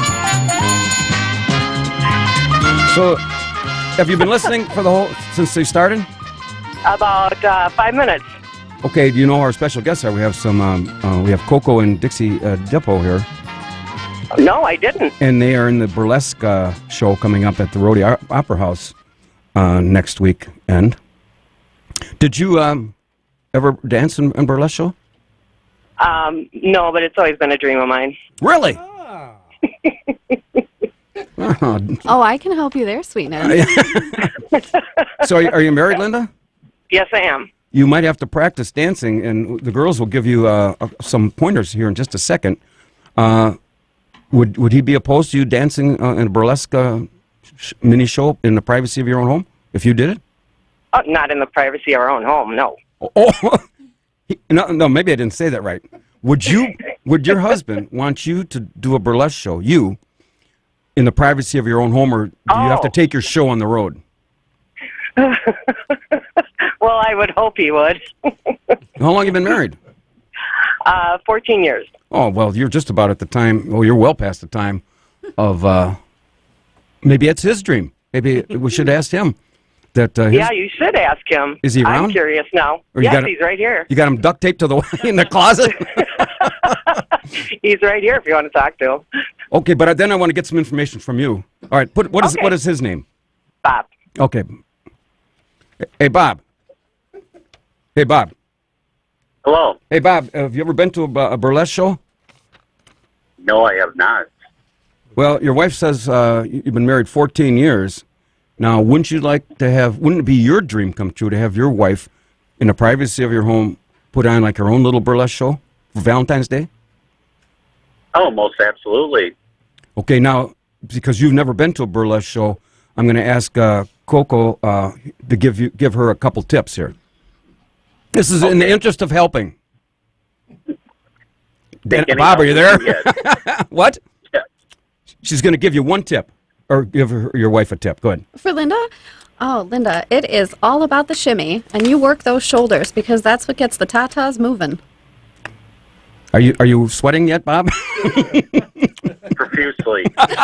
Speaker 2: So, have you been listening for the whole since they started?
Speaker 16: About 5 minutes.
Speaker 2: Okay, do you know who our special guests are? We have some. We have Coco and Dixie Dippo here,
Speaker 16: No, I didn't.
Speaker 2: and they are in the burlesque show coming up at the Rhode Opera House next weekend. Did you ever dance in burlesque show?
Speaker 16: No, but it's always been a dream of mine.
Speaker 2: Really?
Speaker 6: Oh, I can help you there, sweetness.
Speaker 2: So, are you married, Linda?
Speaker 16: Yes, I am.
Speaker 2: You might have to practice dancing, and the girls will give you some pointers here in just a second. Would he be opposed to you dancing in a burlesque mini show in the privacy of your own home if you did it?
Speaker 16: Not in the privacy of our own home, no.
Speaker 2: Oh, no, maybe I didn't say that right. Would your husband want you to do a burlesque show, you, in the privacy of your own home, or do you have to take your show on the road?
Speaker 16: Well, I would hope he would.
Speaker 2: How long have you been married?
Speaker 16: 14 years.
Speaker 2: Oh, well, you're just about at the time, well, you're well past the time of, maybe it's his dream. Maybe we should ask him. that
Speaker 16: Yeah, you should ask him.
Speaker 2: Is he around?
Speaker 16: I'm curious now.
Speaker 2: Or you
Speaker 16: Yes,
Speaker 2: got him-
Speaker 16: he's right here.
Speaker 2: You got him duct taped to the in the closet?
Speaker 16: He's right here if you want to talk to him.
Speaker 2: Okay, but then I want to get some information from you. All right, what is his name?
Speaker 16: Bob.
Speaker 2: Okay. Hey, Bob. Hey, Bob.
Speaker 17: Hello.
Speaker 2: Hey, Bob, have you ever been to a burlesque show?
Speaker 17: No, I have not.
Speaker 2: Well, your wife says you've been married 14 years. Now, wouldn't it be your dream come true to have your wife, in the privacy of your home, put on like her own little burlesque show for Valentine's Day?
Speaker 17: Oh, most absolutely.
Speaker 2: Okay, now, because you've never been to a burlesque show, I'm going to ask Coco to give her a couple tips here. This is in the interest of helping. Bob, are you there? What?
Speaker 17: Yeah.
Speaker 2: She's going to give you one tip, or give your wife a tip. Go ahead.
Speaker 6: For Linda? Oh, Linda, it is all about the shimmy, and you work those shoulders because that's what gets the tatas moving.
Speaker 2: Are you sweating yet, Bob?
Speaker 17: Profusely.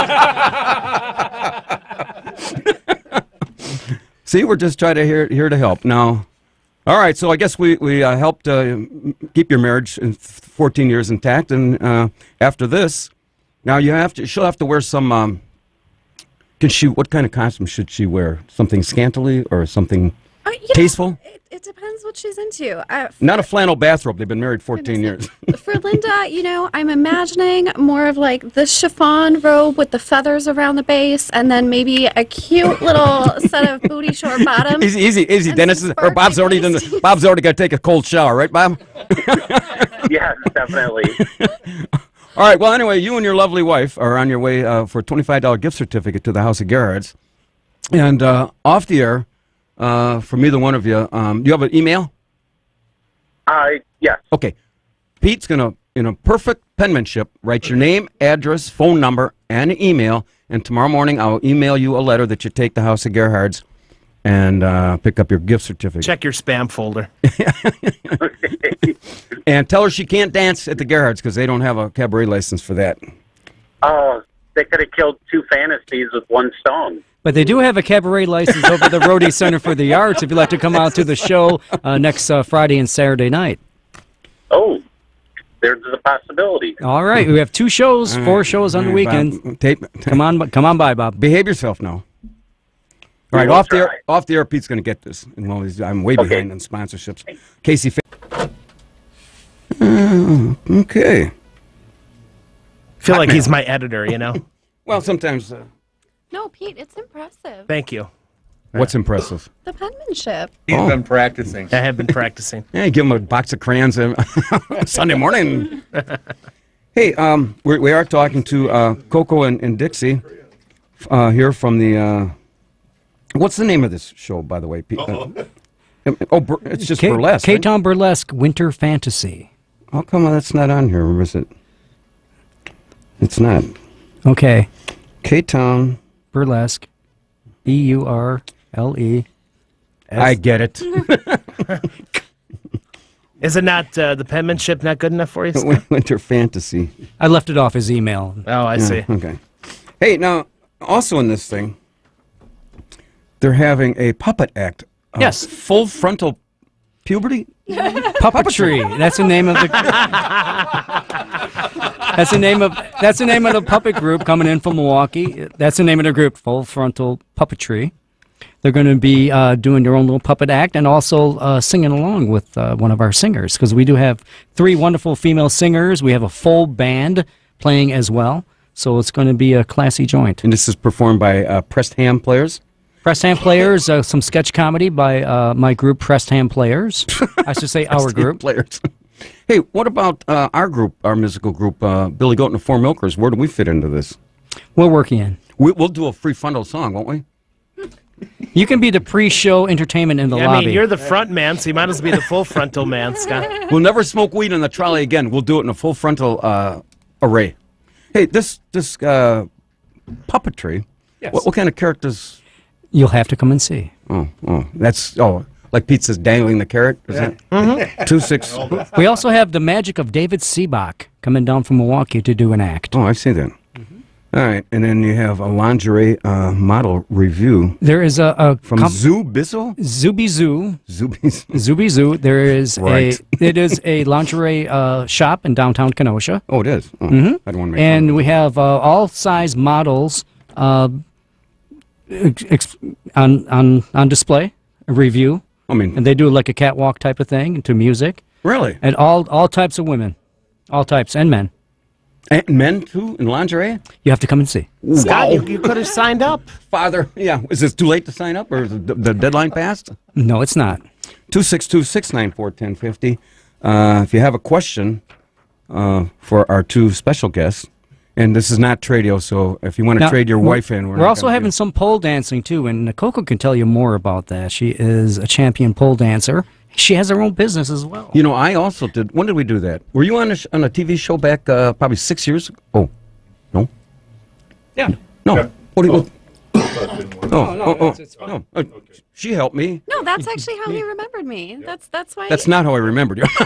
Speaker 2: See, we're just trying to here to help. Now, all right, so I guess we helped keep your marriage in 14 years intact, and after this, now she'll have to wear some. What kind of costume should she wear? Something scantily or something tasteful?
Speaker 6: It depends what she's into.
Speaker 2: Not a flannel bathrobe. They've been married 14 years.
Speaker 6: For Linda, I'm imagining more of like the chiffon robe with the feathers around the base, and then maybe a cute little set of booty short bottoms.
Speaker 2: Easy. Dennis Bob's already got to take a cold shower, right, Bob?
Speaker 17: Yes, definitely.
Speaker 2: All right. Well, anyway, you and your lovely wife are on your way for a $25 gift certificate to the House of Gerhards. And off the air, from either one of you, do you have an email?
Speaker 17: Yes.
Speaker 2: Okay. Pete's going to, in a perfect penmanship, write your name, address, phone number, and email. And tomorrow morning, I'll email you a letter that you take to House of Gerhards and pick up your gift certificate.
Speaker 5: Check your spam folder.
Speaker 2: And tell her she can't dance at the Gerhards because they don't have a cabaret license for that.
Speaker 17: Oh, they could have killed two fantasies with one stone.
Speaker 7: But they do have a cabaret license over the Rhodey Center for the Arts if you'd like to come out to the show next Friday and Saturday night.
Speaker 17: Oh, there's a possibility.
Speaker 7: All right, we have 2 shows, 4 shows on the weekend. Come on by, Bob.
Speaker 2: Behave yourself now. All right, off the air, Pete's going to get this. And I'm way behind on sponsorships. Casey. Okay.
Speaker 5: Feel like he's my editor,
Speaker 2: Well, sometimes.
Speaker 6: No, Pete, it's impressive.
Speaker 5: Thank you.
Speaker 2: What's impressive?
Speaker 6: The penmanship.
Speaker 10: He's been practicing.
Speaker 5: I have been practicing.
Speaker 2: Yeah, give him a box of crayons Sunday morning. Hey, we are talking to Coco and Dixie here from the. What's the name of this show, by the way, Pete? It's just Burlesque.
Speaker 7: K-Town Burlesque Winter Fantasy.
Speaker 2: How come that's not on here? Or is it? It's not.
Speaker 7: Okay.
Speaker 2: K-Town
Speaker 7: Burlesque. BURLE.
Speaker 2: I get it.
Speaker 5: Is it not the penmanship not good enough for you, Scott?
Speaker 2: Winter Fantasy.
Speaker 7: I left it off his email.
Speaker 5: Oh, I see.
Speaker 2: Okay. Hey, now, also in this thing, they're having a puppet act.
Speaker 7: Yes.
Speaker 2: Full frontal puberty?
Speaker 7: Puppetry. That's the name of the. That's the name of the puppet group coming in from Milwaukee. That's the name of the group, Full Frontal Puppetry. They're going to be doing their own little puppet act and also singing along with one of our singers because we do have 3 wonderful female singers. We have a full band playing as well, so it's going to be a classy joint.
Speaker 2: And this is performed by Pressed Ham Players?
Speaker 7: Pressed Ham Players, some sketch comedy by my group, Pressed Ham Players. I should say our group.
Speaker 2: Players. Hey, what about our group, our musical group, Billy Goat and the Four Milkers? Where do we fit into this?
Speaker 7: We're working in.
Speaker 2: We'll do a free frontal song, won't we?
Speaker 7: You can be the pre-show entertainment in the lobby.
Speaker 5: I mean, you're the front man, so you might as well be the full frontal man, Scott.
Speaker 2: We'll never smoke weed in the trolley again. We'll do it in a full frontal array. Hey, this puppetry,
Speaker 7: yes.
Speaker 2: What kind of characters?
Speaker 7: You'll have to come and see.
Speaker 2: Like Pete says, dangling the carrot? Is that 2-6?
Speaker 7: We also have the magic of David Seabach coming down from Milwaukee to do an act.
Speaker 2: Oh, I see that. All right, and then you have a lingerie model review.
Speaker 7: There is a
Speaker 2: from Zubizzle?
Speaker 7: Zubizu.
Speaker 2: Zubizu.
Speaker 7: Zubizu. There is
Speaker 2: Right.
Speaker 7: it is a lingerie shop in downtown Kenosha.
Speaker 2: Oh, it is? Oh,
Speaker 7: Mhm.
Speaker 2: I don't want to make
Speaker 7: And we have all size models on display, a review.
Speaker 2: I mean,
Speaker 7: and they do like a catwalk type of thing to music.
Speaker 2: Really?
Speaker 7: And all types of women, all types and men.
Speaker 2: And men too in lingerie?
Speaker 7: You have to come and see.
Speaker 5: Scott, you could have signed up.
Speaker 2: Father, yeah. Is it too late to sign up or is the deadline passed?
Speaker 7: No, it's not.
Speaker 2: 262-694-1050. If you have a question for our two special guests, and this is not Tradio, so if you want to
Speaker 7: Now,
Speaker 2: trade your wife in,
Speaker 7: we're also having some pole dancing too, and Coco can tell you more about that. She is a champion pole dancer. She has her own business as well.
Speaker 2: You know, I also did. When did we do that? Were you on a TV show back probably 6 years ago? Oh, no?
Speaker 7: Yeah.
Speaker 2: No.
Speaker 4: Yeah.
Speaker 2: What do you...
Speaker 7: No,
Speaker 2: She helped me.
Speaker 6: No, that's actually how he remembered me. That's why.
Speaker 2: That's not how I remembered you.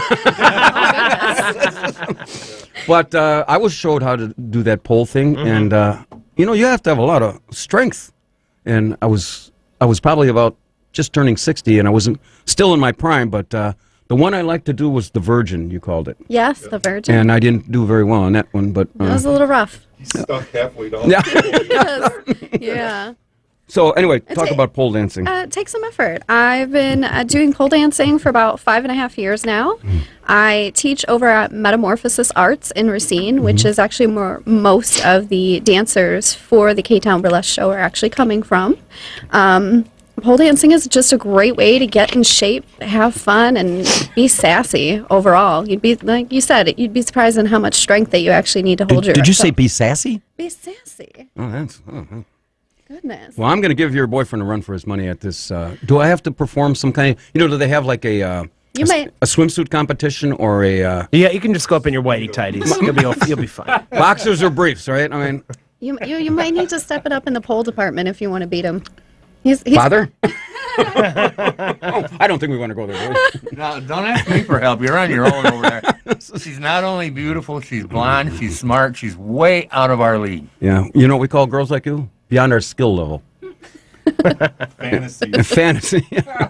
Speaker 2: But I was showed how to do that pole thing, and you know, you have to have a lot of strength. And I was probably about just turning 60, and I wasn't still in my prime. But the one I liked to do was the Virgin. You called it.
Speaker 6: Yes, the Virgin.
Speaker 2: And I didn't do very well on that one, but
Speaker 6: That was a little rough.
Speaker 4: He's stuck halfway down.
Speaker 2: Yeah.
Speaker 6: Yes. Yeah.
Speaker 2: So anyway, talk about pole dancing.
Speaker 6: It takes some effort. I've been doing pole dancing for about 5.5 years now. I teach over at Metamorphosis Arts in Racine, which is actually most of the dancers for the K-Town Burlesque show are actually coming from. Pole dancing is just a great way to get in shape, have fun, and be sassy overall. You'd be, like you said, you'd be surprised on how much strength that you actually need to hold your.
Speaker 2: Did you say be sassy?
Speaker 6: Be sassy?
Speaker 2: Oh, that's. Oh.
Speaker 6: Goodness.
Speaker 2: Well, I'm going to give your boyfriend a run for his money at this. Do I have to perform some kind of, do they have like a swimsuit competition or a?
Speaker 5: Yeah, you can just go up in your whitey tighties. You'll be fine.
Speaker 2: Boxers or briefs, right? I mean,
Speaker 6: You might need to step it up in the pole department if you want to beat him. He's
Speaker 2: Father? I don't think we want to go there.
Speaker 10: No, don't ask me for help. You're on your own over there. She's not only beautiful, she's blonde, she's smart, she's way out of our league.
Speaker 2: Yeah, you know what we call girls like you? Beyond our skill level.
Speaker 4: Fantasy.
Speaker 2: Fantasy.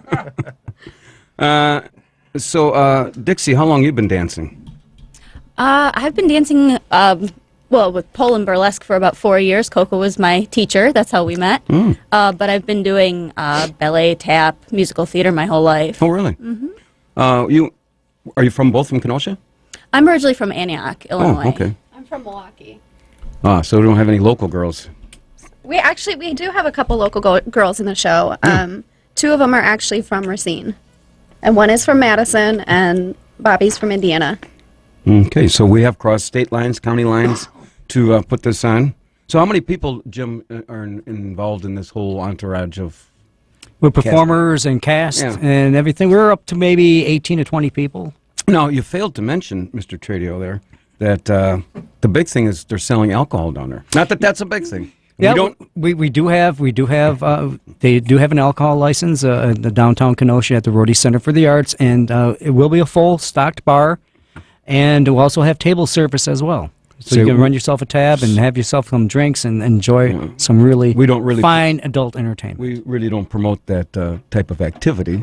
Speaker 2: So, Dixie, how long you been dancing?
Speaker 15: I've been dancing, with pole and burlesque for about 4 years. Coco was my teacher. That's how we met. But I've been doing ballet, tap, musical theater my whole life.
Speaker 2: Oh, really? Are you both from Kenosha?
Speaker 15: I'm originally from Antioch, Illinois.
Speaker 2: Oh, okay.
Speaker 6: I'm from Milwaukee.
Speaker 2: So we don't have any local girls.
Speaker 6: We do have a couple local girls in the show. Two of them are actually from Racine, and one is from Madison, and Bobby's from Indiana.
Speaker 2: Okay, so we have crossed state lines, county lines to put this on. So how many people, Jim, are involved in this whole entourage of?
Speaker 7: With performers and cast and everything, we're up to maybe 18 to 20 people.
Speaker 2: No, you failed to mention, Mr. Tradio, there, that the big thing is they're selling alcohol down there. Not that that's a big thing.
Speaker 7: Yeah, we do have they do have an alcohol license in the downtown Kenosha at the Rhodey Center for the Arts, and it will be a full stocked bar, and we'll also have table service as well. So you can run yourself a tab and have yourself some drinks and enjoy some really fine adult entertainment.
Speaker 2: We really don't promote that type of activity.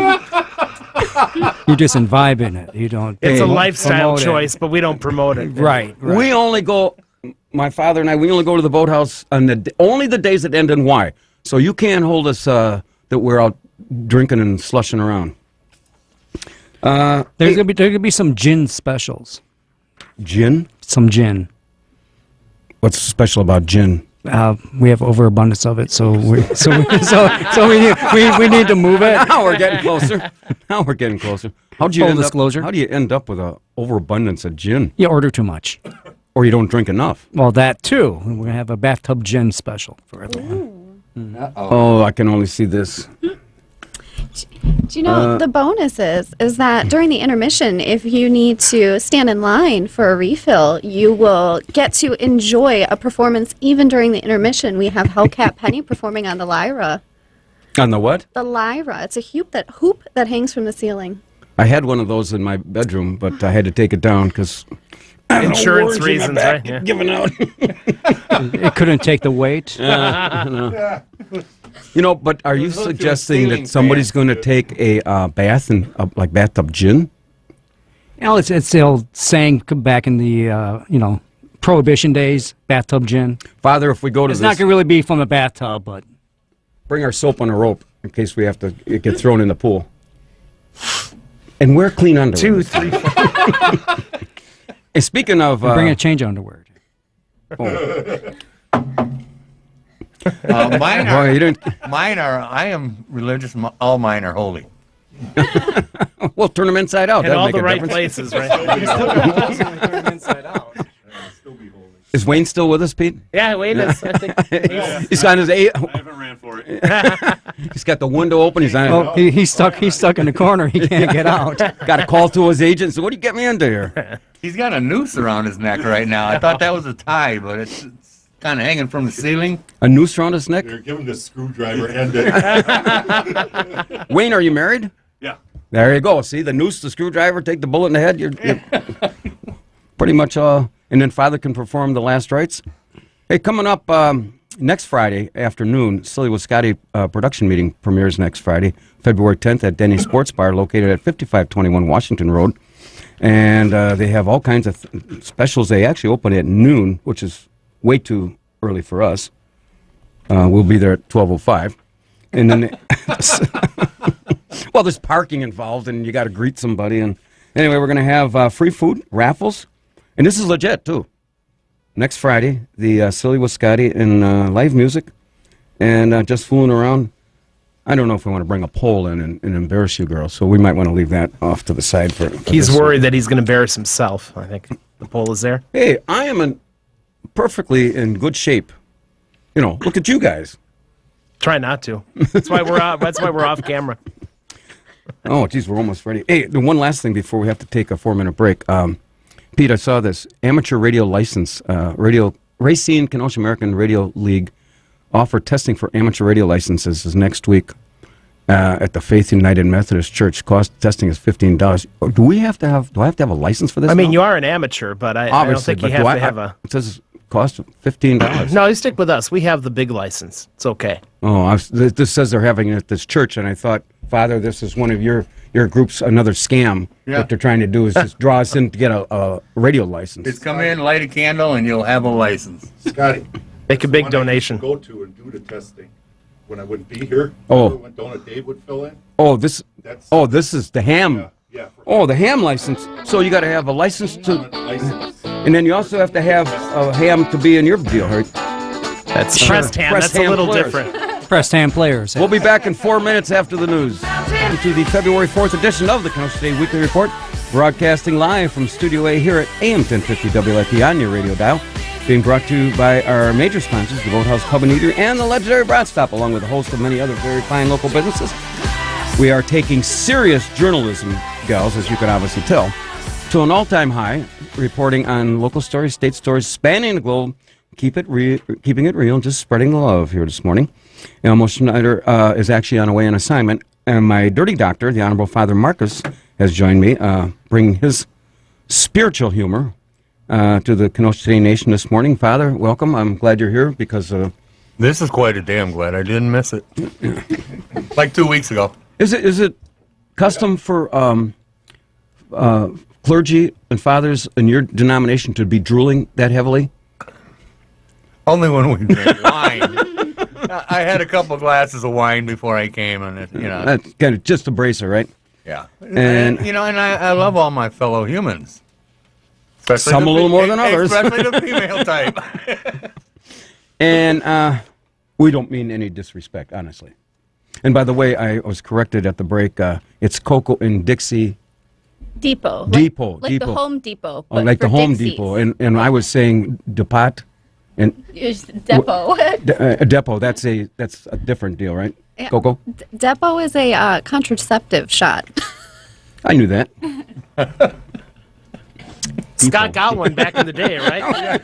Speaker 7: You just imbibe in it. You don't.
Speaker 5: It's a lifestyle
Speaker 7: promote
Speaker 5: choice, but we don't promote it.
Speaker 7: Right.
Speaker 2: We only go. My father and I, we only go to the boathouse on only the days that end in Y. So you can't hold us that we're out drinking and slushing around.
Speaker 7: There's gonna be some gin specials.
Speaker 2: Gin?
Speaker 7: Some gin.
Speaker 2: What's special about gin?
Speaker 7: We have overabundance of it, so we need to move it.
Speaker 2: Now we're getting closer. How'd you
Speaker 7: Full
Speaker 2: end
Speaker 7: disclosure.
Speaker 2: How do you end up with a overabundance of gin?
Speaker 7: You order too much.
Speaker 2: Or you don't drink enough.
Speaker 7: Well, that too. We're going to have a bathtub gin special for everyone.
Speaker 2: Oh, I can only see this.
Speaker 6: Do you know the bonus is that during the intermission, if you need to stand in line for a refill, you will get to enjoy a performance even during the intermission. We have Hellcat Penny performing on the lyra.
Speaker 2: On the what?
Speaker 6: The lyra. It's a hoop that hangs from the ceiling.
Speaker 2: I had one of those in my bedroom, but I had to take it down because
Speaker 5: Insurance reasons, right? Yeah.
Speaker 2: Giving out.
Speaker 7: It couldn't take the weight.
Speaker 2: No. You know, but are you suggesting that somebody's going to take a bath in like bathtub gin?
Speaker 7: You know, it's the old saying back in the Prohibition days, bathtub gin.
Speaker 2: Father, if we go to
Speaker 7: it's not going to really be from the bathtub, but
Speaker 2: bring our soap on a rope in case we have to get thrown in the pool. And wear clean underwear.
Speaker 5: 2, 3, 4.
Speaker 2: Hey, speaking of...
Speaker 7: bring a change underwear.
Speaker 10: Mine
Speaker 2: Boy, you didn't...
Speaker 10: I am religious. All mine are holy.
Speaker 2: Well, turn them inside out.
Speaker 5: In
Speaker 2: That'll
Speaker 5: all
Speaker 2: make
Speaker 5: the
Speaker 2: a
Speaker 5: right
Speaker 2: difference.
Speaker 5: places, right?
Speaker 2: Is Wayne still with us, Pete?
Speaker 5: Yeah, Wayne is. I think
Speaker 2: he's got his I
Speaker 18: haven't ran for it.
Speaker 2: He's got the window open. He's on.
Speaker 7: Oh, he's stuck. He's stuck in the corner. He can't get out.
Speaker 2: Got to call to his agent. So, what do you get me into here?
Speaker 10: He's got a noose around his neck right now. I thought that was a tie, but it's kind of hanging from the ceiling.
Speaker 2: A noose around his neck?
Speaker 4: They're giving the screwdriver and it.
Speaker 2: Wayne, are you married?
Speaker 4: Yeah.
Speaker 2: There you go. See, the noose, the screwdriver, take the bullet in the head. You're pretty much, and then Father can perform the last rites. Hey, coming up next Friday afternoon, Silly with Scotty production meeting premieres next Friday, February 10th at Denny's Sports Bar, located at 5521 Washington Road. And they have all kinds of specials. They actually open at noon, which is way too early for us. We'll be there at 12:05. And then, well, there's parking involved, and you got to greet somebody. And anyway, we're going to have free food, raffles, and this is legit too. Next Friday, the Silly with Scotty and live music, and just fooling around. I don't know if we want to bring a pole in and embarrass you girls, so we might want to leave that off to the side for
Speaker 5: He's
Speaker 2: this
Speaker 5: worried that he's going to embarrass himself. I think the pole is there.
Speaker 2: Hey, I am perfectly in good shape. You know, look at you guys.
Speaker 5: Try not to. That's why we're off. That's why we're off camera.
Speaker 2: Oh, geez, we're almost ready. Hey, the one last thing before we have to take a 4-minute break. Pete, I saw this amateur radio license. Racine Kenosha American Radio League offer testing for amateur radio licenses is next week at the Faith United Methodist Church. Cost testing is $15. Do I have to have a license for this?
Speaker 5: I mean,
Speaker 2: now?
Speaker 5: you are an amateur, but I don't think you have to have a.
Speaker 2: It says cost $15.
Speaker 5: No, you stick with us. We have the big license. It's okay.
Speaker 2: Oh, this says they're having it at this church, and I thought, Father, this is one of your group's another scam.
Speaker 10: Yeah.
Speaker 2: What they're trying to do is just draw us in to get a radio license.
Speaker 10: Just come in, light a candle, and you'll have a license.
Speaker 4: Scotty.
Speaker 5: Make a big donation.
Speaker 4: Go to and do the testing when I wouldn't be here.
Speaker 2: Oh.
Speaker 4: When Donut Dave would fill in.
Speaker 2: Oh, this is the ham.
Speaker 4: Yeah.
Speaker 2: Oh, the ham license. So you got to have a license to, and then you also have to have a ham to be in your deal, right?
Speaker 5: That's pressed ham. That's a little
Speaker 2: players.
Speaker 5: different.
Speaker 7: Pressed hand players.
Speaker 2: We'll be back in 4 minutes after the news. Welcome to the February 4th edition of the Kenosha State Weekly Report, broadcasting live from Studio A here at AM 1050 WIP on your radio dial. Being brought to you by our major sponsors, the Boathouse Pub and Eatery and the legendary Broad Stop, along with a host of many other very fine local businesses. We are taking serious journalism, gals, as you can obviously tell, to an all-time high, reporting on local stories, state stories spanning the globe, keeping it real, and just spreading the love here this morning. Elmo Schneider is actually on away on assignment, and my dirty doctor, the Honorable Father Marcus, has joined me, bringing his spiritual humor to the Kenosha City Nation this morning. Father, welcome. I'm glad you're here because...
Speaker 10: This is quite a damn glad I didn't miss it. Like 2 weeks ago.
Speaker 2: Is it custom for clergy and fathers in your denomination to be drooling that heavily?
Speaker 10: Only when we drink wine. I had a couple glasses of wine before I came, and
Speaker 2: That's kind of just a bracer, right?
Speaker 10: Yeah.
Speaker 2: And
Speaker 10: and I love all my fellow humans. Especially
Speaker 2: some a little more than others.
Speaker 10: Especially the female type.
Speaker 2: And we don't mean any disrespect, honestly. And by the way, I was corrected at the break. It's Cocoa and Dixie
Speaker 15: Depot.
Speaker 2: Depot.
Speaker 15: Like the Home Depot.
Speaker 2: Oh,
Speaker 15: But
Speaker 2: like the
Speaker 15: for
Speaker 2: Home
Speaker 15: Dixie's.
Speaker 2: Depot. And I was saying Depot. And
Speaker 15: It's Depot.
Speaker 2: Depot. That's a different deal, right?
Speaker 6: Yeah.
Speaker 2: Coco.
Speaker 6: Depo is a contraceptive shot.
Speaker 2: I knew that.
Speaker 5: Scott got one back in the day, right?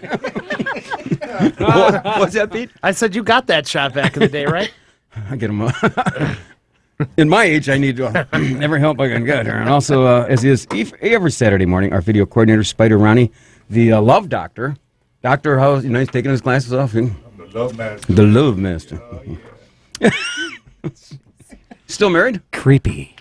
Speaker 2: What's that, Pete?
Speaker 5: I said you got that shot back in the day, right?
Speaker 2: I get them. In my age, I need every help I can get here. And also, as is every Saturday morning, our video coordinator, Spider Ronnie, the love doctor. Dr. House, he's taking his glasses off.
Speaker 4: The love master.
Speaker 2: The love master. Still married?
Speaker 7: Creepy.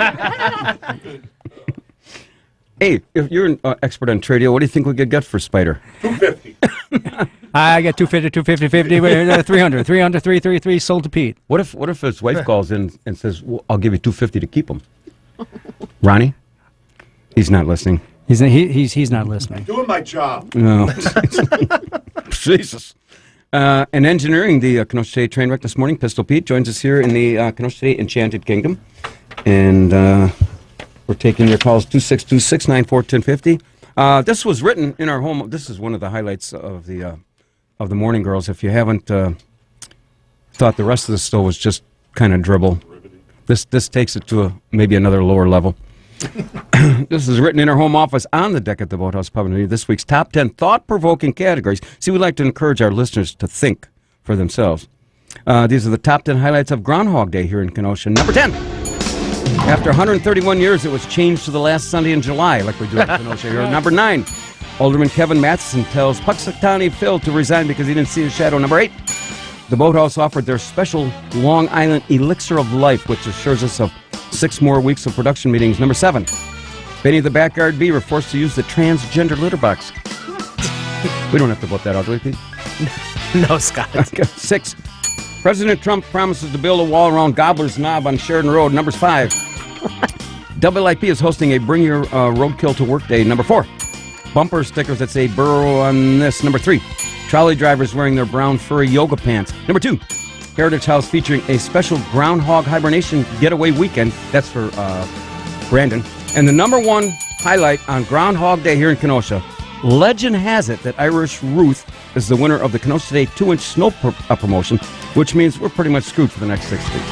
Speaker 2: Hey, if you're an expert on Tradio, what do you think we could get for Spider?
Speaker 4: $250.
Speaker 7: I got 250, 250, 50, 300, 300, 333 sold to Pete.
Speaker 2: What if his wife calls in and says, well, "I'll give you $250 to keep him"? Ronnie, he's not listening.
Speaker 7: He's not listening.
Speaker 4: Doing my job.
Speaker 2: No, Jesus. In engineering, the Kenosha State train wreck this morning. Pistol Pete joins us here in the Kenosha State Enchanted Kingdom, and we're taking your calls 262-694-1050. This was written in our home. This is one of the highlights of the Morning Girls. If you haven't thought the rest of the show was just kind of dribble, this takes it to maybe another lower level. This is written in our home office on the deck at the Boathouse Pub and this week's top 10 thought-provoking categories. See, we'd like to encourage our listeners to think for themselves. These are the top 10 highlights of Groundhog Day here in Kenosha. Number 10. After 131 years, it was changed to the last Sunday in July, like we do in Kenosha here. Number 9. Alderman Kevin Matheson tells Puxatawny Phil to resign because he didn't see his shadow. Number 8. The Boathouse offered their special Long Island Elixir of Life, which assures us of 6 more weeks of production meetings. Number 7. Benny the Backyard Bee were forced to use the transgender litter box. We don't have to vote that out, do we, Pete?
Speaker 5: No, Scott.
Speaker 2: 6. President Trump promises to build a wall around Gobbler's Knob on Sheridan Road. Number 5. WIP is hosting a Bring Your Roadkill to Work Day. Number 4. Bumper stickers that say Burrow on this. Number 3. Trolley drivers wearing their brown furry yoga pants. Number 2. Heritage House featuring a special groundhog hibernation getaway weekend. That's for Brandon. And the number 1 highlight on Groundhog Day here in Kenosha. Legend has it that Irish Ruth is the winner of the Kenosha State 2-inch snow promotion, which means we're pretty much screwed for the next 6 weeks.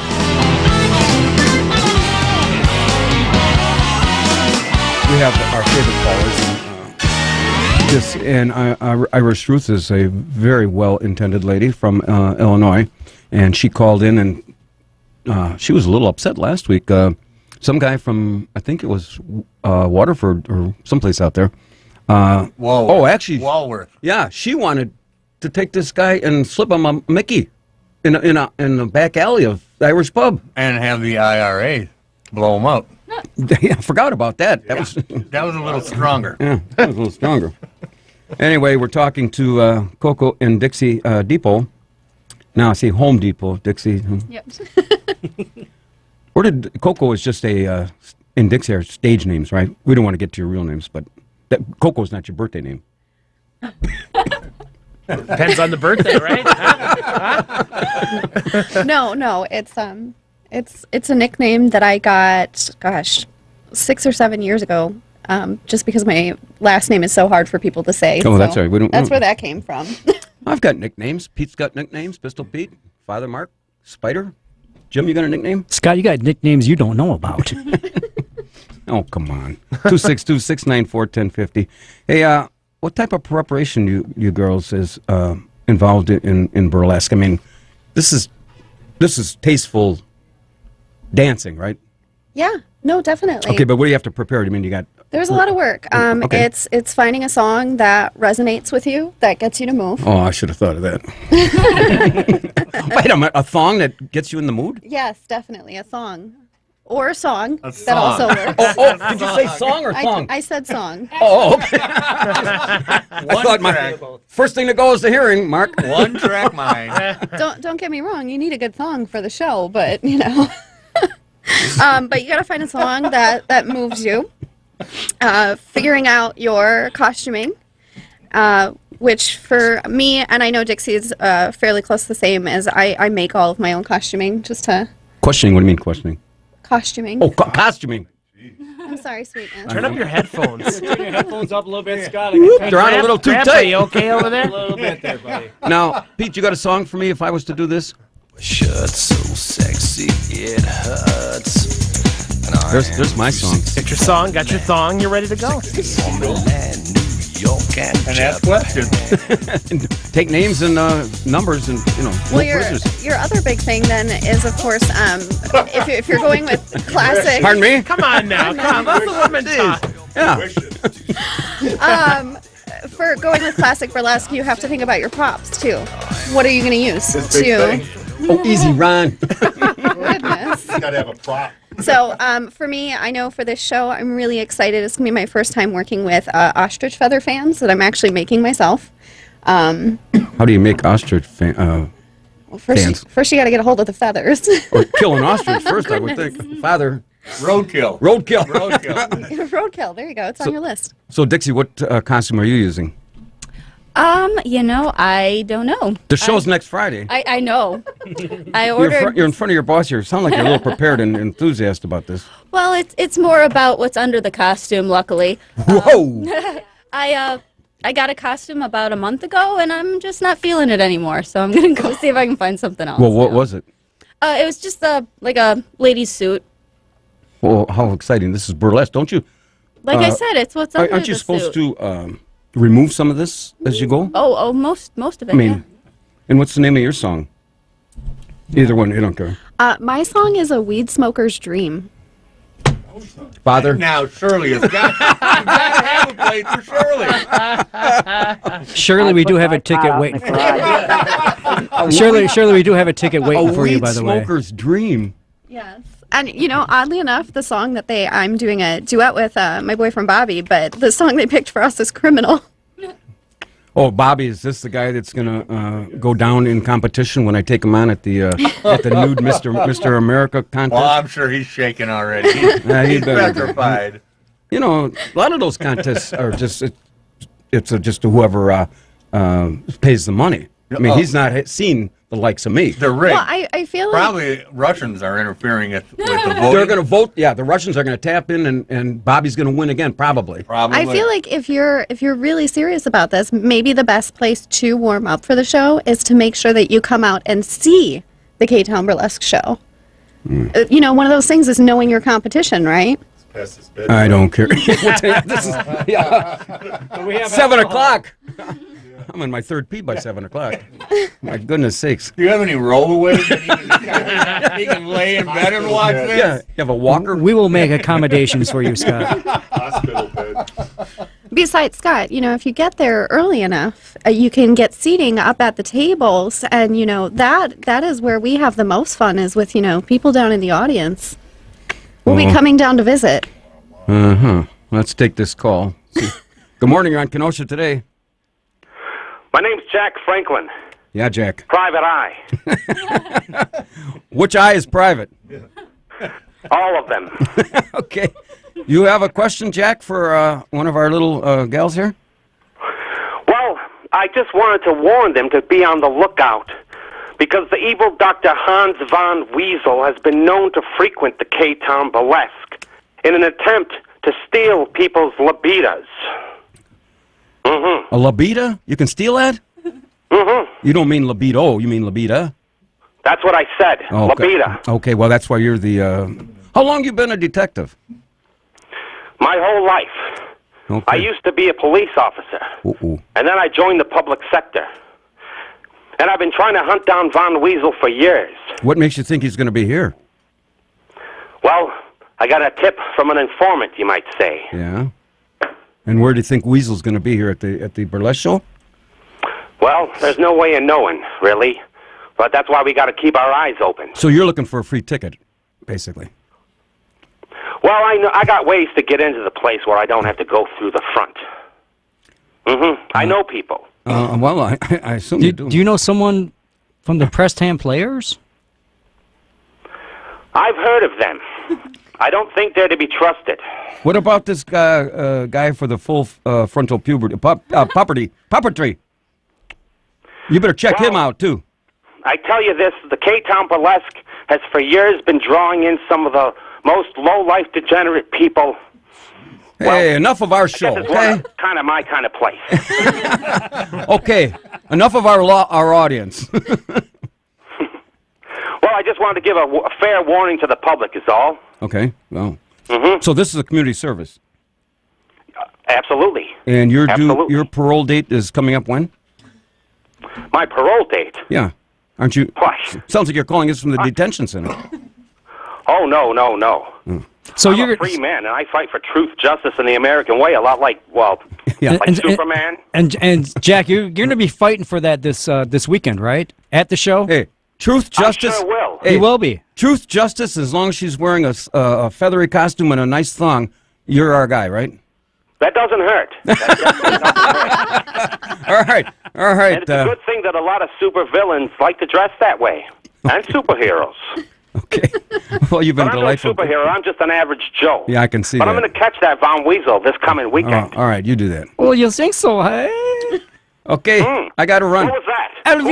Speaker 2: We have our favorite callers. Irish Ruth is a very well-intended lady from Illinois, and she called in, and she was a little upset last week. Some guy from, I think it was Waterford or someplace out there.
Speaker 10: Walworth.
Speaker 2: Oh, actually,
Speaker 10: Walworth.
Speaker 2: Yeah, she wanted to take this guy and slip him a Mickey in the back alley of the Irish pub,
Speaker 10: and have the IRA blow him up.
Speaker 2: Yeah, I forgot about that.
Speaker 10: That was a little stronger.
Speaker 2: Yeah, that was a little stronger. Anyway, we're talking to Coco and Dixie Depot. Now I see Home Depot, Dixie.
Speaker 6: Yep.
Speaker 2: Where did Coco is just a in Dixie are stage names, right? We don't want to get to your real names, but Coco's not your birthday name.
Speaker 5: Depends on the birthday, right?
Speaker 6: No, it's a nickname that I got, 6 or 7 years ago. Just because my last name is so hard for people to say.
Speaker 2: Oh, so that's right.
Speaker 6: That's where that came from.
Speaker 2: I've got nicknames. Pete's got nicknames. Pistol Pete, Father Mark, Spider. Jim, you got a nickname?
Speaker 7: Scott, you got nicknames you don't know about.
Speaker 2: Oh, come on. 262-694-1050. Hey, what type of preparation you girls is involved in burlesque? I mean, this is tasteful dancing, right?
Speaker 6: Yeah, no, definitely.
Speaker 2: Okay, but what do you have to prepare? I mean, you got...
Speaker 6: There's a lot of work.
Speaker 2: Okay.
Speaker 6: It's finding a song that resonates with you, that gets you to move.
Speaker 2: Oh, I should have thought of that. Wait a minute, a thong that gets you in the mood?
Speaker 6: Yes, definitely, a song. Or a song.
Speaker 2: A
Speaker 6: That
Speaker 2: song.
Speaker 6: also works.
Speaker 2: Oh, did you say song or thong?
Speaker 6: I said song.
Speaker 2: Oh, okay. I thought my first thing to go is the hearing, Mark.
Speaker 10: One track mind.
Speaker 6: Don't get me wrong, you need a good song for the show, but but you got to find a song that moves you. Figuring out your costuming, which for me, and I know Dixie's fairly close to the same, as I make all of my own costuming just to...
Speaker 2: Questioning? What do you mean questioning?
Speaker 6: Costuming.
Speaker 2: Oh, costuming.
Speaker 6: I'm sorry, sweetness.
Speaker 5: Turn up your headphones.
Speaker 7: Turn your headphones up a little bit, Scott.
Speaker 2: They're on a little too
Speaker 5: Grandpa,
Speaker 2: tight.
Speaker 5: you okay over there?
Speaker 7: A little bit there, buddy.
Speaker 2: Now, Pete, you got a song for me if I was to do this?
Speaker 9: Shirt so sexy it hurts.
Speaker 2: There's my song.
Speaker 5: Get your song, got your thong, you're ready to go.
Speaker 10: And ask questions.
Speaker 2: Take names and numbers and,
Speaker 6: Well, your other big thing then is, of course, if you're going with classic...
Speaker 2: Pardon me?
Speaker 5: Come on now, come on, let the woman talk.
Speaker 2: Yeah.
Speaker 6: for going with classic burlesque, you have to think about your props too. What are you going to use to?
Speaker 2: Oh, easy, Ron.
Speaker 6: Goodness.
Speaker 4: You gotta have a prop.
Speaker 6: So for me, I know for this show, I'm really excited. It's going to be my first time working with ostrich feather fans that I'm actually making myself.
Speaker 2: How do you make ostrich fans?
Speaker 6: First you got to get a hold of the feathers.
Speaker 2: Or kill an ostrich first, I would think. Father.
Speaker 10: Roadkill.
Speaker 2: Roadkill.
Speaker 6: Roadkill. There you go. It's on your list.
Speaker 2: So, Dixie, what costume are you using?
Speaker 15: I don't know.
Speaker 2: The show's next Friday.
Speaker 15: I know. I ordered.
Speaker 2: You're in front of your boss here. You sound like you're a little prepared and enthusiastic about this.
Speaker 15: Well, it's more about what's under the costume. Luckily.
Speaker 2: Whoa.
Speaker 15: I got a costume about a month ago, and I'm just not feeling it anymore. So I'm gonna go see if I can find something else.
Speaker 2: Well, what was it?
Speaker 15: It was just like a lady's suit.
Speaker 2: Well, how exciting! This is burlesque, don't you?
Speaker 15: Like I said, it's what's under
Speaker 2: Aren't you
Speaker 15: the
Speaker 2: supposed
Speaker 15: suit.
Speaker 2: to remove some of this as you go?
Speaker 15: Oh, most of it.
Speaker 2: I mean, and what's the name of your song? Either one, you don't care.
Speaker 6: My song is A Weed Smoker's Dream.
Speaker 2: Father?
Speaker 10: Now, Shirley has got you gotta have a place for Shirley.
Speaker 7: Shirley, we do have a ticket waiting for you. Shirley, we do have a ticket waiting for you, by the way.
Speaker 2: A smoker's dream.
Speaker 6: Yes. And, oddly enough, the song that I'm doing a duet with my boyfriend Bobby, but the song they picked for us is Criminal.
Speaker 2: Oh, Bobby, is this the guy that's going to go down in competition when I take him on at the nude Mr. America contest?
Speaker 10: Well, I'm sure he's shaking already. He's petrified.
Speaker 2: A lot of those contests are just, it's just whoever pays the money. I mean, he's not seen the likes of me.
Speaker 10: They're rigged.
Speaker 6: Well, I feel like
Speaker 10: Probably Russians are interfering with the voting.
Speaker 2: They're going to vote. Yeah, the Russians are going to tap in, and Bobby's going to win again, probably.
Speaker 6: I feel like if you're really serious about this, maybe the best place to warm up for the show is to make sure that you come out and see the K-Town Burlesque show. One of those things is knowing your competition, right?
Speaker 2: I don't care. This is 7 o'clock. I'm on my third pee by 7 o'clock. My goodness sakes.
Speaker 10: Do you have any rollaways that he can lay in bed and watch this?
Speaker 2: Yeah, you have a walker?
Speaker 7: We will make accommodations for you, Scott.
Speaker 4: Hospital bed.
Speaker 6: Besides, Scott, if you get there early enough, you can get seating up at the tables, and that is where we have the most fun, is with people down in the audience. We'll be coming down to visit.
Speaker 2: Let's take this call. Good morning, you're on Kenosha Today.
Speaker 18: My name's Jack Franklin.
Speaker 2: Yeah, Jack.
Speaker 18: Private Eye.
Speaker 2: Which eye is private?
Speaker 18: All of them.
Speaker 2: Okay. You have a question, Jack, for one of our little gals here?
Speaker 18: Well, I just wanted to warn them to be on the lookout, because the evil Dr. Hans von Weasel has been known to frequent the K-Town Burlesque in an attempt to steal people's libidas.
Speaker 2: A libido? You can steal that? You don't mean libido, you mean libida?
Speaker 18: That's what I said.
Speaker 2: Oh, okay.
Speaker 18: Libida.
Speaker 2: Okay, well, that's why you're the... How long you been a detective?
Speaker 18: My whole life.
Speaker 2: Okay.
Speaker 18: I used to be a police officer.
Speaker 2: Uh-oh.
Speaker 18: And then I joined the public sector. And I've been trying to hunt down Von Weasel for years.
Speaker 2: What makes you think he's going to be here?
Speaker 18: Well, I got a tip from an informant, you might say.
Speaker 2: Yeah. And where do you think Weasel's going to be here at the burlesque show?
Speaker 18: Well, there's no way of knowing, really. But that's why we got to keep our eyes open.
Speaker 2: So you're looking for a free ticket, basically.
Speaker 18: Well, I got ways to get into the place where I don't have to go through the front. I know people.
Speaker 2: Well, I assume you do.
Speaker 7: Do you know someone from the Pressed Hand Players?
Speaker 18: I've heard of them. I don't think they're to be trusted.
Speaker 2: What about this guy for the full frontal puberty, puppetry? You better check him out, too.
Speaker 18: I tell you this, the K-Town Burlesque has for years been drawing in some of the most low-life degenerate people.
Speaker 2: Hey, enough of our show, okay?
Speaker 18: Kind of my kind of place.
Speaker 2: Okay, enough of our audience.
Speaker 18: Well, I just wanted to give a fair warning to the public is all.
Speaker 2: Okay, well. So this is a community service?
Speaker 18: Absolutely.
Speaker 2: And your parole date is coming up when?
Speaker 18: My parole date?
Speaker 2: Yeah. Aren't you?
Speaker 18: Why?
Speaker 2: Sounds like you're calling us from the detention center.
Speaker 18: Oh, no.
Speaker 2: So
Speaker 18: I'm a free man, and I fight for truth, justice, and the American way, a lot like, well,
Speaker 2: Yeah.
Speaker 18: Like Superman.
Speaker 7: And Jack, you're going to be fighting for that this weekend, right? At the show?
Speaker 2: Hey, truth, justice.
Speaker 18: I sure will.
Speaker 2: Hey,
Speaker 7: You will be.
Speaker 2: Truth, justice, as long as she's wearing a feathery costume and a nice thong, you're our guy, right?
Speaker 18: That doesn't hurt.
Speaker 2: All right.
Speaker 18: And it's a good thing that a lot of supervillains like to dress that way. And superheroes.
Speaker 2: Well, you've been
Speaker 18: But I'm
Speaker 2: delightful.
Speaker 18: no superhero. I'm just an average Joe.
Speaker 2: Yeah, I can see
Speaker 18: But
Speaker 2: that.
Speaker 18: I'm going to catch that Von Weasel this coming weekend.
Speaker 2: All right, you do that.
Speaker 7: Oh, you think so, hey?
Speaker 2: Okay, I got to run.
Speaker 18: Who was that?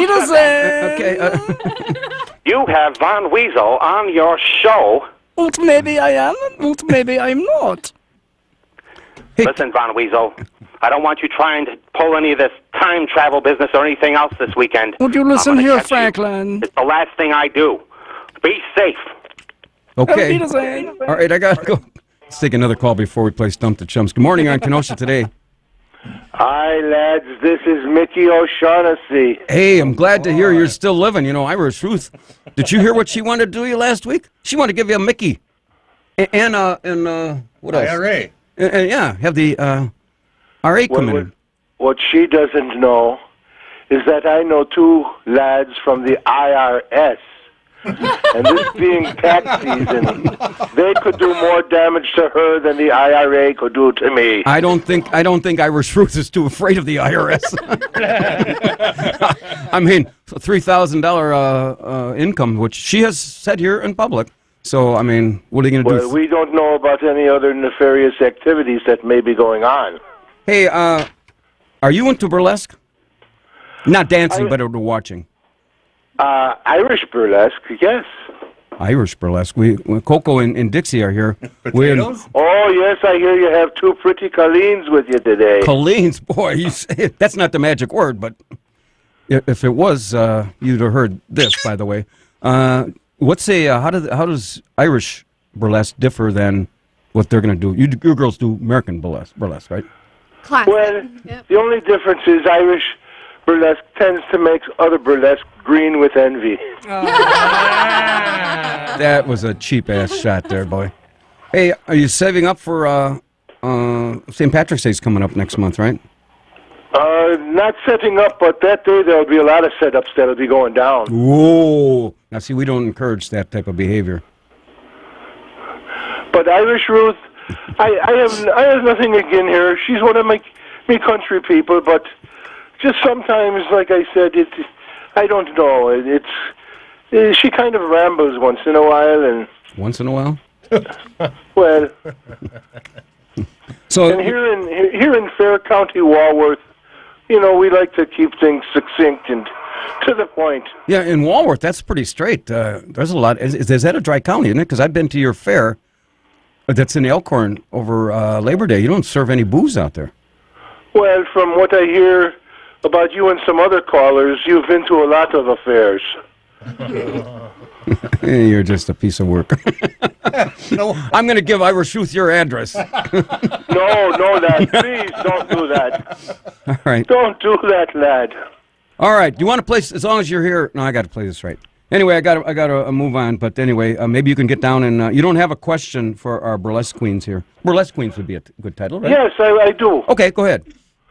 Speaker 7: Okay.
Speaker 18: You have Von Weasel on your show.
Speaker 7: But maybe I am, but maybe I'm not.
Speaker 18: Listen, Von Weasel, I don't want you trying to pull any of this time travel business or anything else this weekend.
Speaker 7: Would you listen here, Franklin?
Speaker 18: It's the last thing I do. Be safe.
Speaker 2: Okay. All right, I got to go. Let's take another call before we play Stump the Chumps. Good morning on Kenosha Today.
Speaker 19: Hi, lads. This is Mickey O'Shaughnessy.
Speaker 2: Hey, I'm glad to hear you're still living. You know, Irish Ruth. Did you hear what she wanted to do you last week? She wanted to give you a Mickey. And what else?
Speaker 4: IRA.
Speaker 2: And yeah, have the RA come in.
Speaker 19: What she doesn't know is that I know two lads from the IRS. And this being tax season, they could do more damage to her than the IRA could do to me.
Speaker 2: I don't think Irish Ruth is too afraid of the IRS. I mean, $3,000 income, which she has said here in public. So, I mean, what are you going to do?
Speaker 19: Well, we don't know about any other nefarious activities that may be going on.
Speaker 2: Hey, are you into burlesque? Not dancing, but into watching.
Speaker 19: Irish burlesque, yes.
Speaker 2: Irish burlesque. Coco and Dixie are here.
Speaker 19: Oh, yes, I hear you have two pretty Colleens with you today.
Speaker 2: Colleens, boy, that's not the magic word, but if it was, you'd have heard this, by the way. How does Irish burlesque differ than what they're going to do? You girls do American burlesque, right?
Speaker 6: Classic.
Speaker 19: Well, the only difference is Irish burlesque tends to make other burlesque green with envy.
Speaker 2: That was a cheap-ass shot there, boy. Hey, are you saving up for St. Patrick's Day's coming up next month, right?
Speaker 19: Not setting up, but that day there'll be a lot of setups that'll be going down.
Speaker 2: Whoa! Now, see, we don't encourage that type of behavior.
Speaker 19: But Irish Ruth, I have nothing again here. She's one of my country people, but just sometimes, like I said, I don't know. She kind of rambles once in a while, and
Speaker 2: once in a while.
Speaker 19: Well,
Speaker 2: so
Speaker 19: and here in Fair County, Walworth, you know, we like to keep things succinct and to the point.
Speaker 2: Yeah, in Walworth, that's pretty straight. There's a lot. Is that a dry county, isn't it? Because I've been to your fair that's in Elkhorn over Labor Day. You don't serve any booze out there.
Speaker 19: Well, from what I hear about you and some other callers, you've been to a lot of affairs.
Speaker 2: You're just a piece of work. No, I'm going to give Irish Ruth your address.
Speaker 19: No, lad. Please don't do that.
Speaker 2: All right.
Speaker 19: Don't do that, lad.
Speaker 2: All right. You want to play, as long as you're here. No, I got to play this right. Anyway, I got to move on. But anyway, maybe you can get down and you don't have a question for our burlesque queens here. Burlesque queens would be a good title, right?
Speaker 19: Yes, I do.
Speaker 2: Okay, go ahead.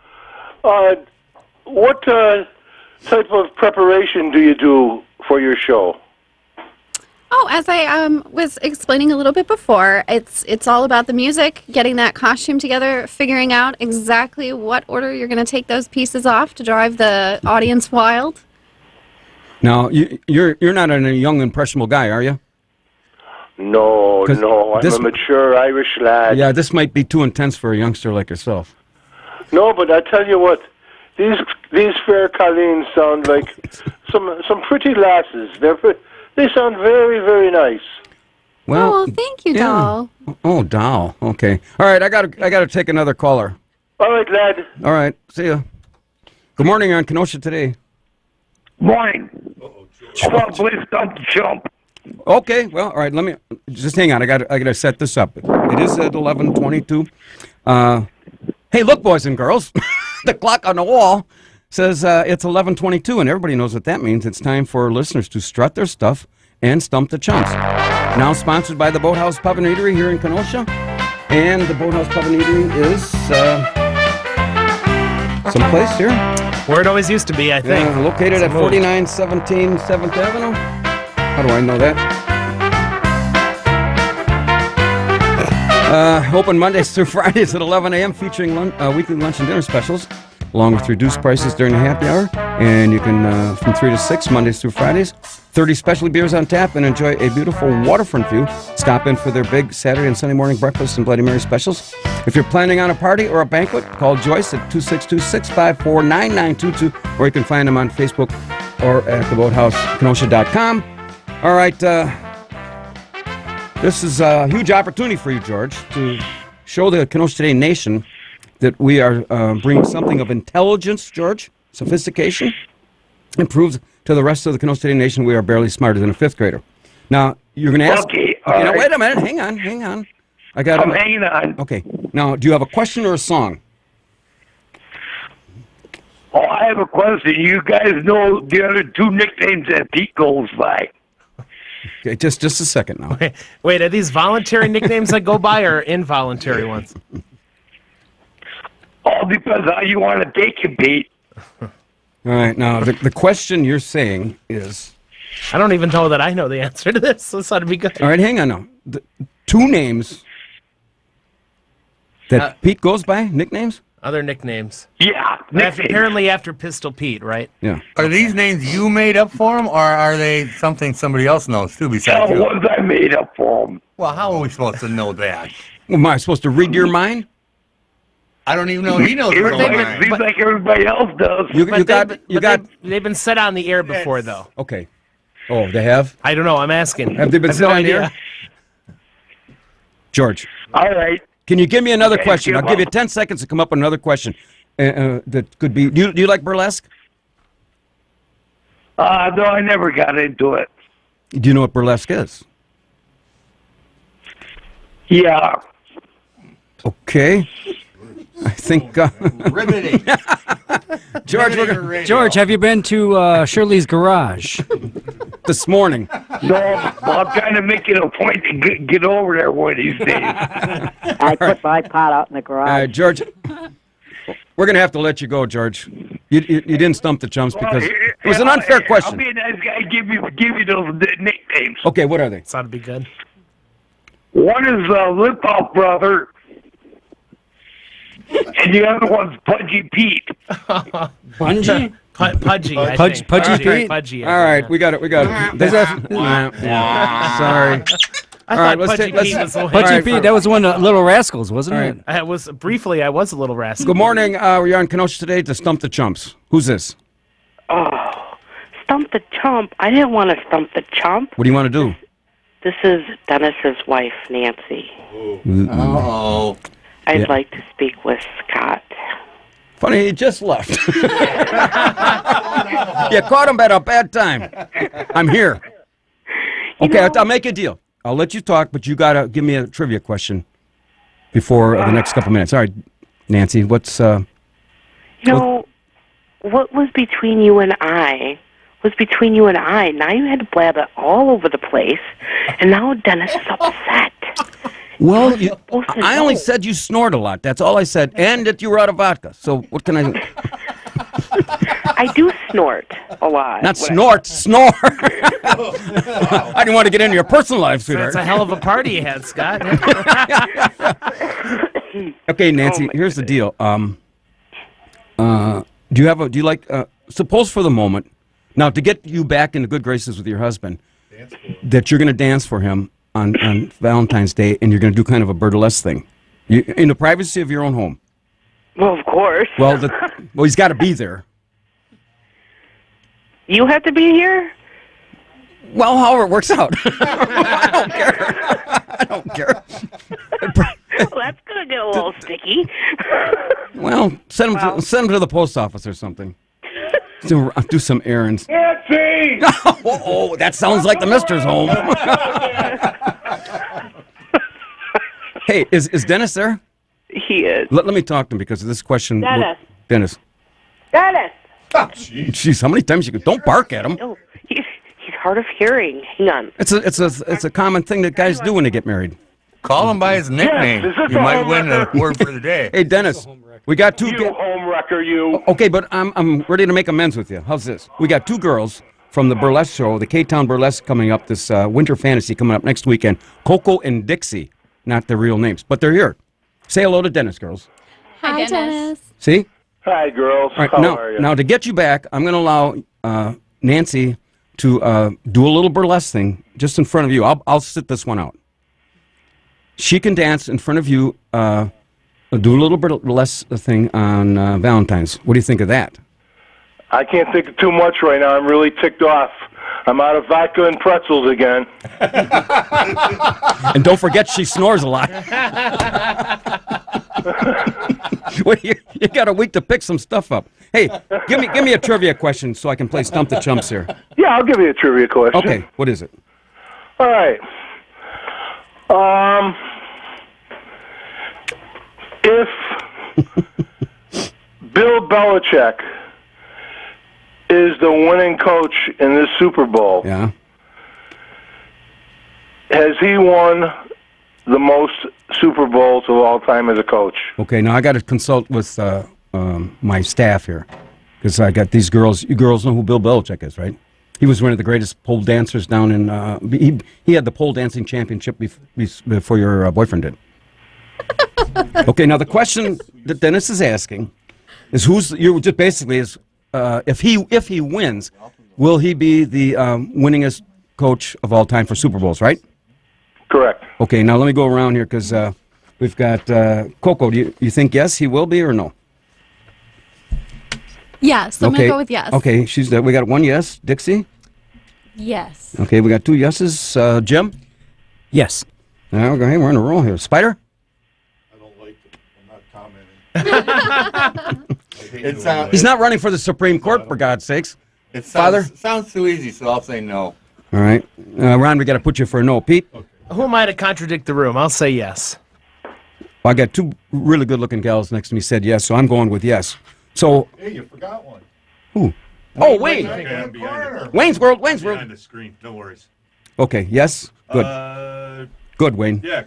Speaker 19: What type of preparation do you do for your show?
Speaker 6: Oh, as I was explaining a little bit before, it's all about the music, getting that costume together, figuring out exactly what order you're going to take those pieces off to drive the audience wild.
Speaker 2: Now, you're not a young, impressionable guy, are you?
Speaker 19: No, I'm a mature Irish lad.
Speaker 2: Yeah, this might be too intense for a youngster like yourself.
Speaker 19: No, but I tell you what, these fair Colleens sound like some pretty lasses. They sound very, very nice.
Speaker 2: Well,
Speaker 6: thank you,
Speaker 2: yeah.
Speaker 6: doll.
Speaker 2: Oh, doll. Okay. All right, I gotta take another caller.
Speaker 19: All right, lad.
Speaker 2: All right. See ya. Good morning on Kenosha Today.
Speaker 11: Morning. Please don't jump.
Speaker 2: Okay. Well, all right. Let me just hang on. I gotta set this up. It is at 11:22. Hey, look, boys and girls. The clock on the wall says it's 11:22, and everybody knows what that means. It's time for listeners to strut their stuff and stump the chumps. Now sponsored by the Boathouse Pub and Eatery here in Kenosha. And the Boathouse Pub and Eatery is someplace here.
Speaker 5: Where it always used to be, I think.
Speaker 2: Yeah, located
Speaker 5: It's
Speaker 2: at
Speaker 5: moved.
Speaker 2: 4917 7th Avenue. How do I know that? Open Mondays through Fridays at 11 a.m. featuring weekly lunch and dinner specials, along with reduced prices during the happy hour. And you can, from 3 to 6, Mondays through Fridays, 30 specialty beers on tap, and enjoy a beautiful waterfront view. Stop in for their big Saturday and Sunday morning breakfast and Bloody Mary specials. If you're planning on a party or a banquet, call Joyce at 262-654-9922, or you can find them on Facebook or at theboathouse.kenosha.com. All right, this is a huge opportunity for you, George, to show the Kenosha Today Nation that we are bringing something of intelligence, George, sophistication, and proves to the rest of the Kenosha Today Nation we are barely smarter than a fifth grader. Now, you're going to ask...
Speaker 19: Okay,
Speaker 2: now,
Speaker 19: right.
Speaker 2: wait a minute. Hang on. I'm
Speaker 19: hanging on.
Speaker 2: Okay. Now, do you have a question or a song?
Speaker 19: Oh, I have a question. You guys know the other two nicknames that Pete goes by?
Speaker 2: Okay, just a second now.
Speaker 5: Wait, are these voluntary nicknames that go by or involuntary ones?
Speaker 19: All depends how you want to take it, Pete.
Speaker 2: All right. Now, the question you're saying is...
Speaker 5: I don't even know that I know the answer to this, so this ought to be good.
Speaker 2: All right, hang on now. The two names that Pete goes by, nicknames?
Speaker 5: Other nicknames.
Speaker 19: Yeah,
Speaker 5: Apparently after Pistol Pete, right?
Speaker 2: Yeah.
Speaker 10: Are these names you made up for him, or are they something somebody else knows too besides you?
Speaker 19: ones I made up for him.
Speaker 10: Well, how are we supposed to know that?
Speaker 2: Well, am I supposed to read your mind?
Speaker 10: I don't even know he knows his own mind.
Speaker 19: Seems like everybody else does.
Speaker 5: They've been said on the air before, though.
Speaker 2: Okay. Oh, they have?
Speaker 5: I don't know. I'm asking.
Speaker 2: Have they been
Speaker 5: I have
Speaker 2: said
Speaker 5: no
Speaker 2: on the
Speaker 5: idea.
Speaker 2: air? George.
Speaker 19: All right.
Speaker 2: Can you give me another
Speaker 19: Okay,
Speaker 2: question? I'll
Speaker 19: give
Speaker 2: give you
Speaker 19: up.
Speaker 2: 10 seconds to come up with another question that could be... Do you like burlesque?
Speaker 19: No, I never got into it.
Speaker 2: Do you know what burlesque is?
Speaker 19: Yeah.
Speaker 2: Okay. I think...
Speaker 10: Riveting.
Speaker 7: George, have you been to Shirley's Garage?
Speaker 2: This morning.
Speaker 19: No, I'm trying to make it a point to get over there one of these days.
Speaker 8: I put my pot out in the garage.
Speaker 2: George, we're going to have to let you go, George. You didn't stump the chumps because it was an unfair
Speaker 19: I'll
Speaker 2: question.
Speaker 19: be a nice guy. Give you those nicknames.
Speaker 2: Okay, what are they?
Speaker 5: This ought to be good.
Speaker 19: One is Lip Out Brother, and the other one's Pudgy Pete.
Speaker 7: Bungie?
Speaker 5: Pudgy, I
Speaker 7: Pudgy
Speaker 5: think.
Speaker 7: Pete?
Speaker 5: Right, Pudgy.
Speaker 2: All right, we got it. Sorry.
Speaker 5: I
Speaker 2: All right,
Speaker 5: thought
Speaker 2: let's
Speaker 5: Pudgy
Speaker 2: take- let's-
Speaker 5: Pete was the one.
Speaker 7: Pudgy Pete, that was one of Little Rascals, wasn't
Speaker 2: All
Speaker 7: it?
Speaker 2: right.
Speaker 5: I was briefly. I was a little rascal.
Speaker 2: Good morning. We're on Kenosha Today to Stump the Chumps. Who's this?
Speaker 16: Oh, stump the chump. I didn't want to stump the chump.
Speaker 2: What do you want to do?
Speaker 16: This is Dennis's wife, Nancy.
Speaker 10: Oh.
Speaker 16: I'd
Speaker 2: Yeah.
Speaker 16: like to speak with Scott.
Speaker 2: Funny, he just left. You caught him at a bad time. I'm here. Okay, I'll make a deal. I'll let you talk, but you got to give me a trivia question before the next couple minutes. All right, Nancy, what's...
Speaker 16: You know, what was between you and I was between you and I. Now you had to blab it all over the place, and now Dennis is upset.
Speaker 2: Well, I only said you snort a lot. That's all I said, and that you were out of vodka. So what can I do?
Speaker 16: I do snort a lot.
Speaker 2: Not snort, snore. I didn't want to get into your personal life, sweetheart.
Speaker 5: That's a hell of a party you had, Scott.
Speaker 2: Okay, Nancy, here's the deal. Do you like, suppose for the moment, now to get you back into good graces with your husband, that you're going to dance for him on Valentine's Day, and you're going to do kind of a burlesque thing in the privacy of your own home.
Speaker 16: Well, of course.
Speaker 2: Well, he's got to be there.
Speaker 16: You have to be here?
Speaker 2: Well, however it works out. I don't care.
Speaker 16: Well, that's going to get a little sticky.
Speaker 2: Well, send him to the post office or something. Do some errands.
Speaker 19: Nancy!
Speaker 2: Oh, that sounds like the mister's home. Hey, is Dennis there?
Speaker 16: He is.
Speaker 2: Let me talk to him because of this question.
Speaker 16: Dennis.
Speaker 2: Dennis.
Speaker 16: Dennis!
Speaker 2: Jeez, how many times you could... Don't bark at him.
Speaker 16: No, he's hard of hearing. Hang on.
Speaker 2: It's a common thing that guys do when they get married.
Speaker 10: Call him by his nickname.
Speaker 19: is this
Speaker 10: You
Speaker 19: a
Speaker 10: might
Speaker 19: home
Speaker 10: win the
Speaker 19: record?
Speaker 10: word for the day.
Speaker 2: Hey, Dennis, we got two.
Speaker 19: You home wrecker, you.
Speaker 2: Okay, but I'm ready to make amends with you. How's this? We got 2 girls from the burlesque show, the K-Town Burlesque, coming up, this Winter Fantasy coming up next weekend. Coco and Dixie, not their real names, but they're here. Say hello to Dennis, girls.
Speaker 6: Hi, Dennis.
Speaker 2: See?
Speaker 19: Hi, girls.
Speaker 2: All right,
Speaker 19: How
Speaker 2: now,
Speaker 19: are you?
Speaker 2: now, to get you back, I'm going to allow Nancy to do a little burlesque thing just in front of you. I'll sit this one out. She can dance in front of you, do a little burlesque thing on Valentine's. What do you think of that?
Speaker 19: I can't think of too much right now. I'm really ticked off. I'm out of vodka and pretzels again.
Speaker 2: And don't forget, she snores a lot. Well, you got a week to pick some stuff up. Hey, give me a trivia question so I can play Stump the Chumps here.
Speaker 19: Yeah, I'll give you a trivia question.
Speaker 2: Okay, what is it?
Speaker 19: All right. If Bill Belichick is the winning coach in this Super Bowl,
Speaker 2: yeah,
Speaker 19: has he won the most Super Bowls of all time as a coach?
Speaker 2: Okay, now I got to consult with my staff here because I got these girls. You girls know who Bill Belichick is, right? He was one of the greatest pole dancers down in. He had the pole dancing championship before your boyfriend did. Okay, now the question that Dennis is asking is you just basically is if he wins, will he be the winningest coach of all time for Super Bowls, right?
Speaker 19: Correct.
Speaker 2: Okay, now let me go around here because we've got Coco. Do you think yes, he will be or no?
Speaker 6: Yes, I'm
Speaker 2: okay.
Speaker 6: going to go with yes.
Speaker 2: Okay, we got 1 yes. Dixie?
Speaker 15: Yes.
Speaker 2: Okay, we got 2 yeses. Jim?
Speaker 7: Yes.
Speaker 2: Now, hey, we're on a roll here. Spider? He's not running for the Supreme Court, for God's sakes. Father?
Speaker 10: Sounds too easy, so I'll say no.
Speaker 2: All right. Ron, we got to put you for a no. Pete?
Speaker 5: Who am I to contradict the room? I'll say yes.
Speaker 2: Well, I got 2 really good-looking gals next to me said yes, so I'm going with yes. So,
Speaker 4: Hey, you forgot one.
Speaker 2: who? Oh, Wayne. Wayne's World. Wayne's World.
Speaker 4: Behind the screen. No worries.
Speaker 2: Okay, yes. Good. Good, Wayne.
Speaker 4: Yeah.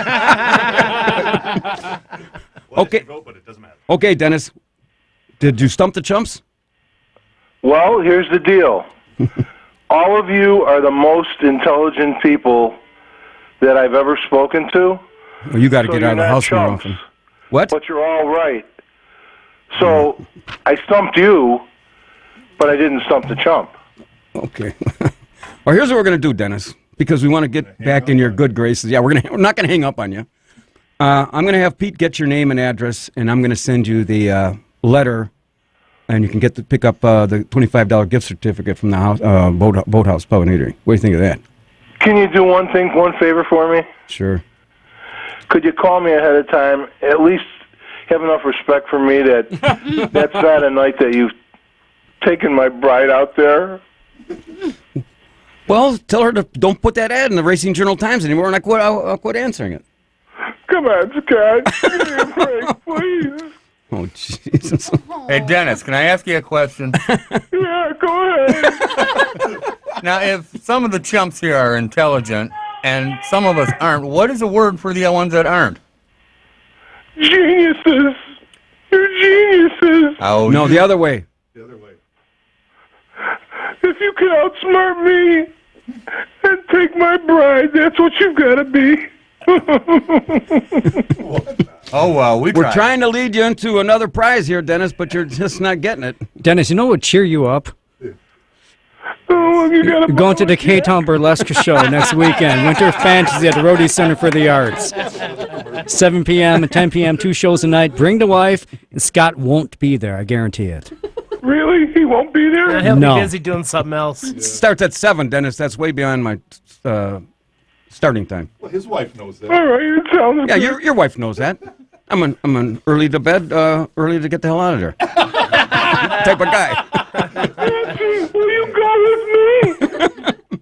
Speaker 2: Okay.
Speaker 4: Vote, but it doesn't matter.
Speaker 2: Okay, Dennis. Did you stump the chumps?
Speaker 19: Well, here's the deal. All of you are the most intelligent people that I've ever spoken to.
Speaker 2: Well, you got to
Speaker 19: So
Speaker 2: get
Speaker 19: you're
Speaker 2: out of the
Speaker 19: not
Speaker 2: house more
Speaker 19: chumps.
Speaker 2: often. What?
Speaker 19: But you're all right. So I stumped you, but I didn't stump the chump.
Speaker 2: Okay. Well, here's what we're going to do, Dennis, because we want to get back in your good graces. Yeah, we're not going to hang up on you. I'm going to have Pete get your name and address, and I'm going to send you the letter, and you can pick up the $25 gift certificate from the house, Boathouse Pub and Eatery. What do you think of that?
Speaker 19: Can you do one favor for me?
Speaker 2: Sure.
Speaker 19: Could you call me ahead of time? At least have enough respect for me that that's not a night that you've taken my bride out there.
Speaker 2: Well, tell her to don't put that ad in the Racing Journal Times anymore, and I'll quit answering it.
Speaker 19: Come on, Scott. Give me a break, please.
Speaker 2: Oh, Jesus.
Speaker 10: Hey, Dennis, can I ask you a question?
Speaker 19: Yeah, go ahead.
Speaker 10: Now, if some of the chumps here are intelligent and some of us aren't, what is the word for the ones that aren't?
Speaker 19: Geniuses. You're geniuses.
Speaker 10: Oh,
Speaker 2: no, the other way.
Speaker 4: The other way.
Speaker 19: If you can outsmart me and take my bride, that's what you've got to be.
Speaker 10: Oh, well,
Speaker 2: We're trying to lead you into another prize here, Dennis, but you're just not getting it.
Speaker 7: Dennis, you know what would cheer you up?
Speaker 19: Oh, you
Speaker 7: You're going to the K-Town Burlesque Show next weekend. Winter Fantasy at the Rhodey Center for the Arts. 7 p.m. and 10 p.m., 2 shows a night. Bring the wife, and Scott won't be there, I guarantee it.
Speaker 19: Really? He won't be there?
Speaker 5: He'll
Speaker 7: No.
Speaker 5: be busy doing something else.
Speaker 2: It starts at 7, Dennis. That's way beyond my starting time.
Speaker 4: Well, his wife knows that.
Speaker 19: All right, it sounds
Speaker 2: Yeah,
Speaker 19: good.
Speaker 2: your wife knows that. I'm an early to bed, early to get the hell out of there type of guy.
Speaker 19: Will you go with me?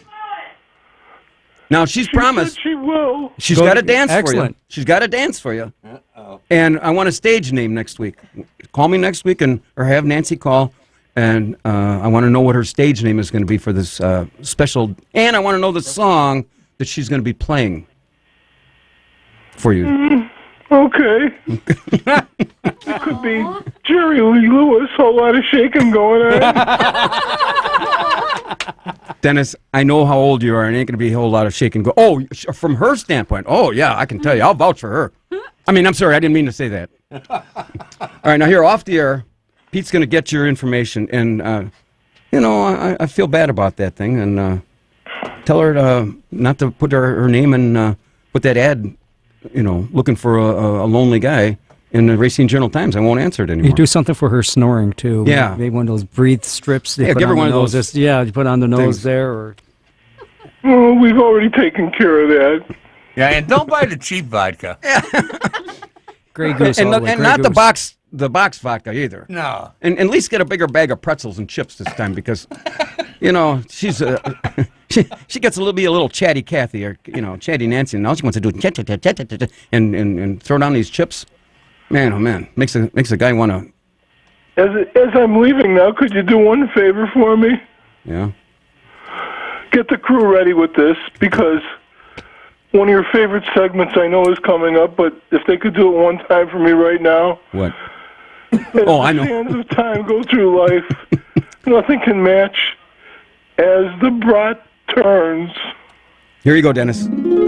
Speaker 2: Now she's promised.
Speaker 19: She will.
Speaker 2: She's
Speaker 7: Go
Speaker 2: got
Speaker 7: to-
Speaker 2: to dance
Speaker 7: excellent.
Speaker 2: for you. She's got to dance for you. And I want a stage name next week. Call me next week or have Nancy call, and I want to know what her stage name is going to be for this special. And I want to know the song that she's going to be playing. for you.
Speaker 19: Okay. It could be Jerry Lee Lewis. A lot of shaking going on.
Speaker 2: Dennis, I know how old you are, and ain't going to be a whole lot of shaking. Oh, from her standpoint, oh, yeah, I can tell you. I'll vouch for her. I mean, I'm sorry, I didn't mean to say that. All right, now here, off the air, Pete's going to get your information, and, you know, I feel bad about that thing, and tell her not to put her name and put that ad, you know, looking for a lonely guy in the Racine Journal-Times. I won't answer it anymore.
Speaker 7: You do something for her snoring, too.
Speaker 2: Yeah.
Speaker 7: Maybe one of those breathe strips. They
Speaker 2: Yeah,
Speaker 7: put
Speaker 2: give her
Speaker 7: on
Speaker 2: one
Speaker 7: the
Speaker 2: of
Speaker 7: nose.
Speaker 2: those
Speaker 7: Yeah, you put on the nose
Speaker 2: things.
Speaker 7: there. Or
Speaker 19: Oh, we've already taken care of that.
Speaker 10: Yeah, and don't buy the cheap vodka.
Speaker 7: Grey Goose.
Speaker 2: and
Speaker 7: all the way,
Speaker 2: and
Speaker 7: Grey
Speaker 2: not the
Speaker 7: Goose.
Speaker 2: box vodka either.
Speaker 10: No.
Speaker 2: And at least get a bigger bag of pretzels and chips this time, because, you know, she's she gets a little chatty Kathy, or, you know, chatty Nancy, and all she wants to do is and throw down these chips. Man, oh man, makes a guy want to.
Speaker 19: As I'm leaving now, could you do one favor for me?
Speaker 2: Yeah.
Speaker 19: Get the crew ready with this, because one of your favorite segments I know is coming up, but if they could do it one time for me right now.
Speaker 2: What?
Speaker 19: Oh,
Speaker 2: I know.
Speaker 19: The sands of time go through life. Nothing can match as the brat turns.
Speaker 2: Here you go, Dennis.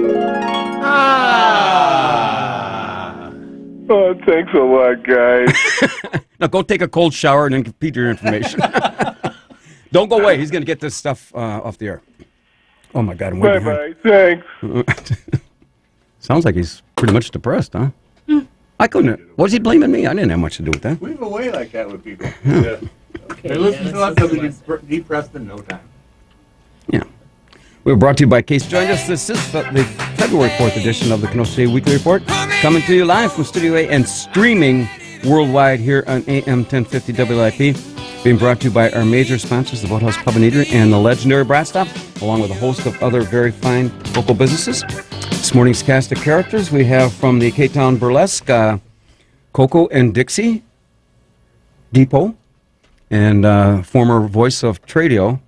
Speaker 19: Oh, thanks a lot, guys.
Speaker 2: Now go take a cold shower and then give Pete your information. Don't go away. He's going to get this stuff off the air. Oh, my God. I'm way behind.
Speaker 19: Bye-bye. Thanks.
Speaker 2: Sounds like he's pretty much depressed, huh? I couldn't. Was he blaming me? I didn't have much to do with that.
Speaker 10: We have a way like that with people. Yeah. They listen to us, they'll be depressed in no time.
Speaker 2: Yeah. We were brought to you by Case. Joined us. This is the February 4th edition of the Kenosha City Weekly Report. Coming to you live from Studio A and streaming worldwide here on AM 1050 WIP. Being brought to you by our major sponsors, the Boathouse Pub and Eatery and the legendary Brat Stop, along with a host of other very fine local businesses. This morning's cast of characters we have from the K-Town Burlesque, Coco and Dixie, Depot, and former voice of Tradio,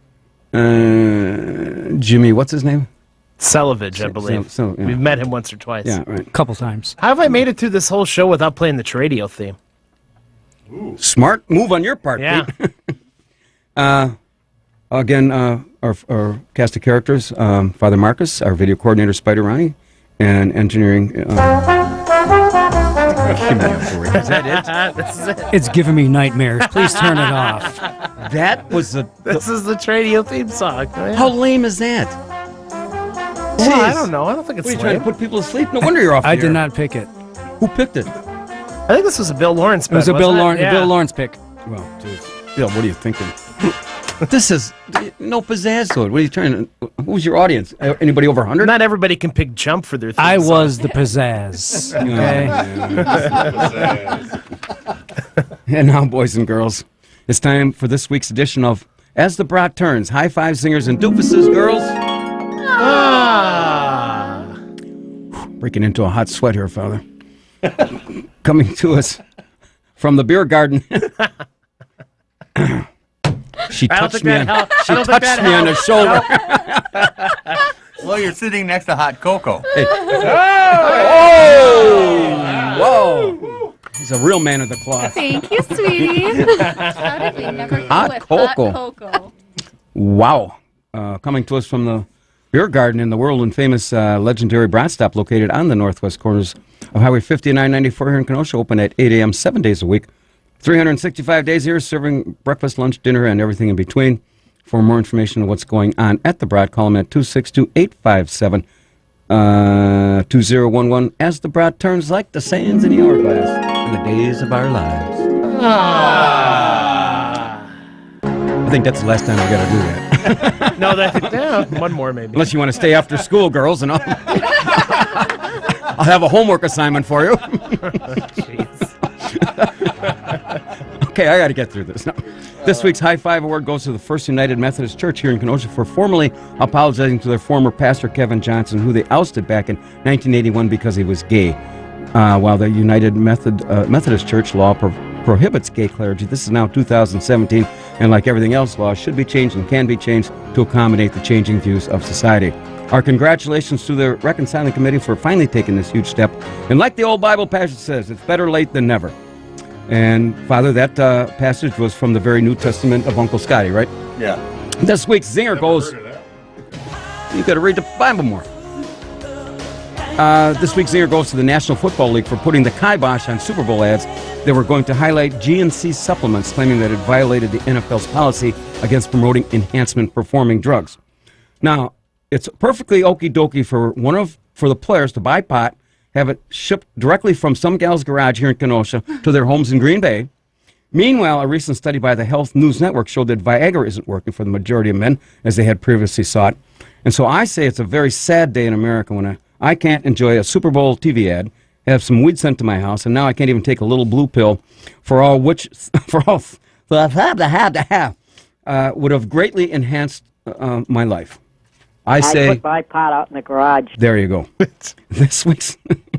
Speaker 2: Jimmy, what's his name?
Speaker 5: Celovich, I believe.
Speaker 2: Yeah.
Speaker 5: We've met him once or twice.
Speaker 2: Yeah, right.
Speaker 7: A couple times.
Speaker 5: How have I made it through this whole show without playing the Tradio theme?
Speaker 2: Smart move on your part,
Speaker 5: Yeah.
Speaker 2: Pete. Again, our cast of characters, Father Marcus, our video coordinator, Spider Ronnie, and engineering. Give me a break. Is that it?
Speaker 5: This is it.
Speaker 7: It's giving me nightmares. Please turn it off.
Speaker 2: That was
Speaker 5: This is the Tradio theme song. Oh, yeah.
Speaker 2: How lame is that?
Speaker 5: Well, I don't know. I don't think it's
Speaker 2: What, are you trying
Speaker 5: lame.
Speaker 2: to put people to sleep? No wonder you're off the
Speaker 7: I
Speaker 2: air.
Speaker 7: did not pick it.
Speaker 2: Who picked it?
Speaker 5: I think this was a Bill Lawrence
Speaker 7: It was
Speaker 5: bet,
Speaker 7: a Bill
Speaker 5: wasn't it?
Speaker 7: Lawrence.
Speaker 5: Yeah.
Speaker 7: Bill Lawrence pick.
Speaker 2: Well, dude. Bill, what are you thinking? This is no pizzazz to it. What are you trying to... Who's your audience? Anybody over 100?
Speaker 5: Not everybody can pick Jump for their theme
Speaker 7: I
Speaker 5: song.
Speaker 7: was the pizzazz. Okay.
Speaker 2: And now, boys and girls, it's time for this week's edition of As the Brat Turns. High five, singers and doofuses, girls. Breaking into a hot sweat here, Father. Coming to us from the beer garden. She
Speaker 5: I don't
Speaker 2: touched
Speaker 5: think
Speaker 2: me
Speaker 5: that
Speaker 2: on,
Speaker 5: helped.
Speaker 2: she
Speaker 5: I don't think
Speaker 2: touched
Speaker 5: that
Speaker 2: me on the
Speaker 5: helped.
Speaker 2: shoulder.
Speaker 10: Well, you're sitting next to hot cocoa.
Speaker 2: Hey. Oh! Whoa! He's a real man of the cloth.
Speaker 6: Thank you, sweetie. How did we never go
Speaker 2: Hot
Speaker 6: with
Speaker 2: cocoa.
Speaker 6: hot cocoa?
Speaker 2: Wow. Coming to us from the beer garden in the world and famous legendary Brat Stop located on the northwest corners of Highway 50 and 994 here in Kenosha, open at 8 a.m. 7 days a week. 365 days here, serving breakfast, lunch, dinner, and everything in between. For more information on what's going on at the Brat, call them at 262-857-2011 as the Brat turns like the sands in the hourglass in the days of our lives. I think that's the last time we got to do that.
Speaker 5: No, one more maybe.
Speaker 2: Unless you want to stay after school, girls, and I'll have a homework assignment for you. Okay, I got to get through this. Now, this week's High Five Award goes to the First United Methodist Church here in Kenosha for formally apologizing to their former pastor, Kevin Johnson, who they ousted back in 1981 because he was gay. While the United Methodist Church law prohibits gay clergy, this is now 2017, and like everything else, laws should be changed and can be changed to accommodate the changing views of society. Our congratulations to the Reconciling Committee for finally taking this huge step. And like the old Bible passage says, it's better late than never. And, Father, that passage was from the very New Testament of Uncle Scotty, right?
Speaker 10: Yeah.
Speaker 2: This week's zinger goes... You got to read the Bible more. This week's zinger goes to the National Football League for putting the kibosh on Super Bowl ads that were going to highlight GNC supplements, claiming that it violated the NFL's policy against promoting enhancement-performing drugs. Now, it's perfectly okie dokie for the players to buy pot, have it shipped directly from some gal's garage here in Kenosha to their homes in Green Bay. Meanwhile, a recent study by the Health News Network showed that Viagra isn't working for the majority of men as they had previously thought. And so I say it's a very sad day in America when I can't enjoy a Super Bowl TV ad, have some weed sent to my house, and now I can't even take a little blue pill for all which would have greatly enhanced my life. I say...
Speaker 8: put my pot out in the garage.
Speaker 2: There you go. This week's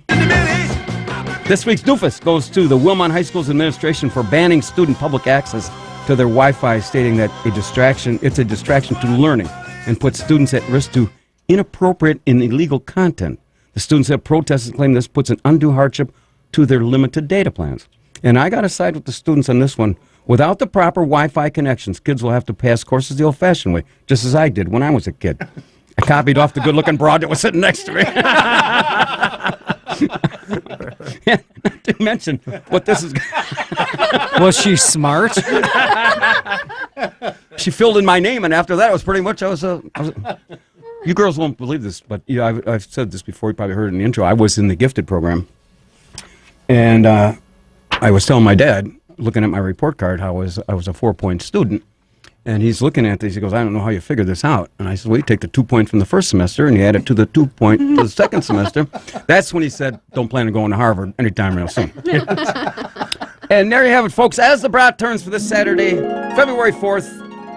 Speaker 2: doofus goes to the Wilmot High School's administration for banning student public access to their Wi-Fi, stating that it's a distraction to learning and puts students at risk to inappropriate and illegal content. The students have protested and claim this puts an undue hardship to their limited data plans. And I got to side with the students on this one. Without the proper Wi-Fi connections, kids will have to pass courses the old-fashioned way, just as I did when I was a kid. I copied off the good-looking broad that was sitting next to me. Not to mention what this is.
Speaker 7: Was she smart?
Speaker 2: She filled in my name, and after that, it was pretty much you girls won't believe this, but I've said this before. You probably heard it in the intro. I was in the gifted program, and I was telling my dad, looking at my report card, how I was a 4-point student. And he's looking at this. He goes, I don't know how you figured this out. And I said, well, you take the 2 points from the first semester and you add it to the 2 point to the second semester. That's when he said, don't plan on going to Harvard anytime real soon. And there you have it, folks. As the brat turns for this Saturday, February 4th.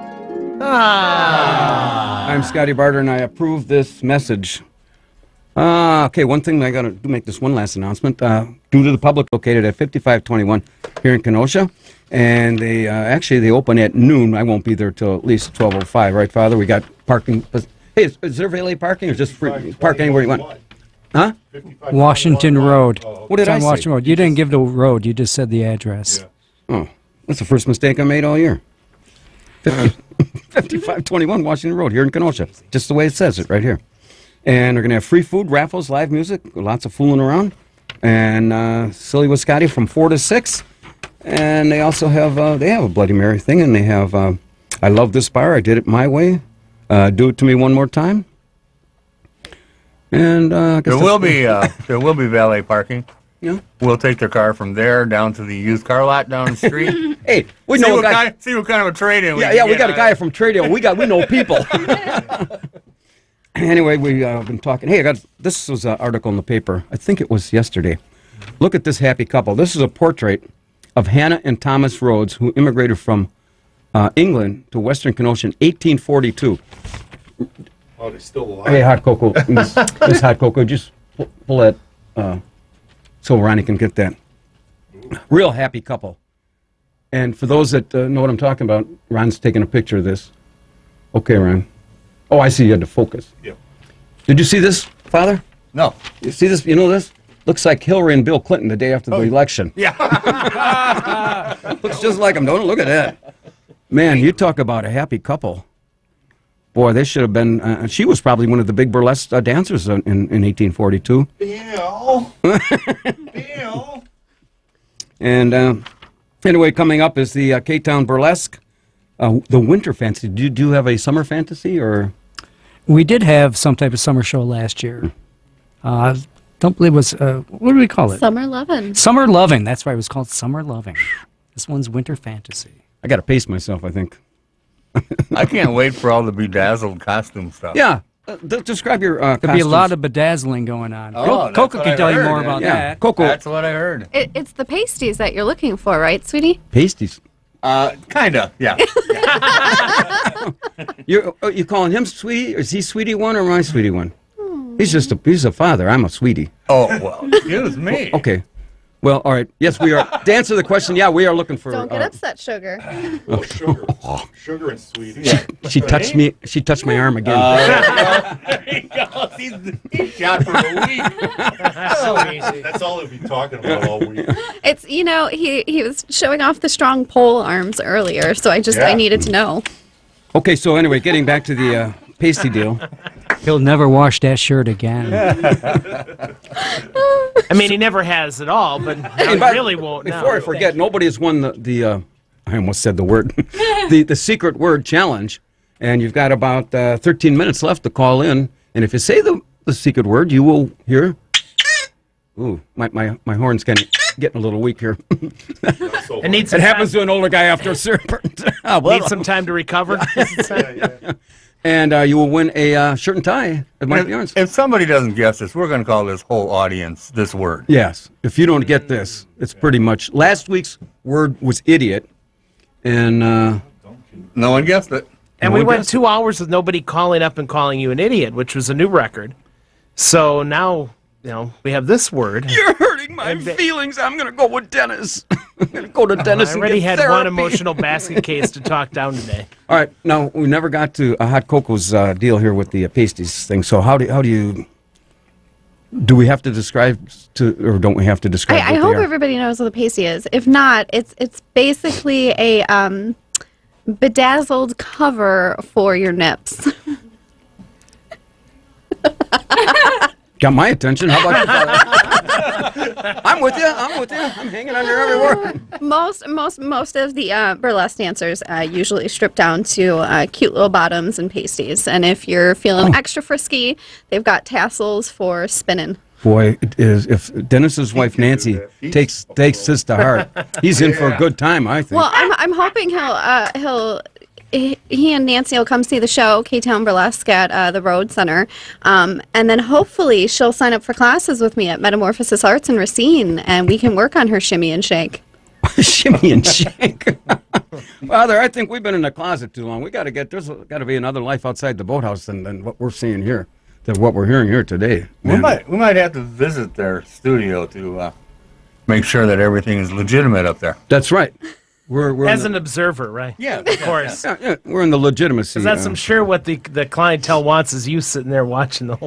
Speaker 2: I'm Scotty Barter, and I approve this message. Okay, one thing I got to do, make this one last announcement. Due to the public, located at 5521 here in Kenosha. And they they open at noon. I won't be there till at least 12:05, right, Father? We got parking. Hey, is there valet parking or just free? Park anywhere you want. Huh?
Speaker 7: Washington Road.
Speaker 2: What did I say?
Speaker 7: Washington Road. You didn't give the road. You just said the address.
Speaker 2: Yeah. Oh, that's the first mistake I made all year. 5521 Washington Road here in Kenosha. Just the way it says it right here. And they're going to have free food, raffles, live music, lots of fooling around. And Silly with Scotty from 4 to 6. And they also have a Bloody Mary thing, and they have I love this bar. I did it my way. Do it to me one more time. And
Speaker 10: there will be valet parking.
Speaker 2: Yeah.
Speaker 10: We'll take their car from there down to the used car lot down the street.
Speaker 2: Hey, we know a guy.
Speaker 10: See what kind of a trade-in.
Speaker 2: We got a guy from Trade-In. We know people. Anyway, we've been talking. Hey, this was an article in the paper. I think it was yesterday. Look at this happy couple. This is a portrait of Hannah and Thomas Rhodes, who immigrated from England to Western Kenosha in 1842.
Speaker 4: Oh, they're still alive.
Speaker 2: Hey, Hot Cocoa. Miss Hot Cocoa, just pull that so Ronnie can get that. Real happy couple. And for those that know what I'm talking about, Ron's taking a picture of this. Okay, Ron. Oh, I see you had to focus.
Speaker 4: Yep.
Speaker 2: Did you see this, Father?
Speaker 10: No.
Speaker 2: You see this? You know this? Looks like Hillary and Bill Clinton the day after the election.
Speaker 10: Yeah.
Speaker 2: Looks just like them, don't it? Look at that. Man, you talk about a happy couple. Boy, they should have been... she was probably one of the big burlesque dancers in 1842.
Speaker 4: Bill.
Speaker 2: And anyway, coming up is the K-Town Burlesque. The Winter Fantasy. Do you have a summer fantasy, or...?
Speaker 7: We did have some type of summer show last year. Don't believe it was, what do we call it?
Speaker 6: Summer Lovin'.
Speaker 7: Summer Lovin'. That's why it was called Summer Lovin'. This one's Winter Fantasy.
Speaker 2: I got to pace myself, I think.
Speaker 10: I can't wait for all the bedazzled costume stuff.
Speaker 2: Yeah. Describe your
Speaker 7: There'll be a lot of bedazzling going on.
Speaker 10: Oh,
Speaker 7: Coco can tell you more about that.
Speaker 2: Coco.
Speaker 10: That's what I heard.
Speaker 6: It's the pasties that you're looking for, right, sweetie?
Speaker 2: Pasties?
Speaker 10: Kinda, yeah.
Speaker 2: You calling him sweetie? Is he sweetie one or my sweetie one? He's a father. I'm a sweetie.
Speaker 10: Oh, well, excuse me.
Speaker 2: Okay. Well, all right. Yes, we are. To answer the question, yeah, we are looking for.
Speaker 6: Don't get upset, Sugar.
Speaker 4: Sugar and sweetie.
Speaker 2: She touched me. She touched my arm again.
Speaker 10: There he goes. He's shot for a week.
Speaker 4: So easy. That's all he'll be talking about all week.
Speaker 6: It's he was showing off the strong pole arms earlier, so I needed to know.
Speaker 2: Okay, so anyway, getting back to the pasty deal.
Speaker 7: He'll never wash that shirt again.
Speaker 5: I mean, he never has at all, but now he really won't now.
Speaker 2: Before I forget, nobody has won the I almost said the word, the secret word challenge, and you've got about 13 minutes left to call in, and if you say the secret word, you will hear. Ooh, my horn's getting a little weak here.
Speaker 5: It
Speaker 2: happens to an older guy after a certain.
Speaker 5: Need some time to recover.
Speaker 2: And you will win a shirt and tie at Mike Bjorn's.
Speaker 10: If somebody doesn't guess this, we're going to call this whole audience this word.
Speaker 2: Yes. If you don't get this, it's pretty much. Last week's word was idiot, and
Speaker 10: no one guessed it.
Speaker 5: And we went 2 hours with nobody calling up and calling you an idiot, which was a new record. So now, we have this word.
Speaker 2: You're hurting my feelings. I'm going to go with Dennis. I'm going to go to Dennis
Speaker 5: I
Speaker 2: and
Speaker 5: already
Speaker 2: get
Speaker 5: had one
Speaker 2: therapy.
Speaker 5: emotional basket case to talk down today.
Speaker 2: All right. Now, we never got to a Hot Coco's deal here with the pasties thing. So how do you... Do we have to describe or don't we have to describe
Speaker 6: I
Speaker 2: what
Speaker 6: hope
Speaker 2: they are?
Speaker 6: everybody knows what the pasty is. If not, it's basically a bedazzled cover for your nips.
Speaker 2: Got my attention. How about you, Father? I'm with you. I'm hanging under every word.
Speaker 6: Most of the burlesque dancers usually strip down to cute little bottoms and pasties. And if you're feeling extra frisky, they've got tassels for spinning.
Speaker 2: Boy, it is. If Dennis's wife Nancy takes this to heart, he's in for a good time, I think.
Speaker 6: Well, I'm hoping he and Nancy will come see the show, K-Town Burlesque, at the Road Center. And then hopefully she'll sign up for classes with me at Metamorphosis Arts in Racine, and we can work on her shimmy and shake.
Speaker 2: Shimmy and shake. Father, I think we've been in the closet too long. There's got to be another life outside the boathouse than what we're seeing here, than what we're hearing here today.
Speaker 10: We might have to visit their studio to make sure that everything is legitimate up there.
Speaker 2: That's right. We're
Speaker 5: As an observer, right?
Speaker 10: Yeah,
Speaker 5: of course.
Speaker 2: Yeah, we're in the legitimacy.
Speaker 5: Because that's, I'm sure, what the clientele wants is you sitting there watching the whole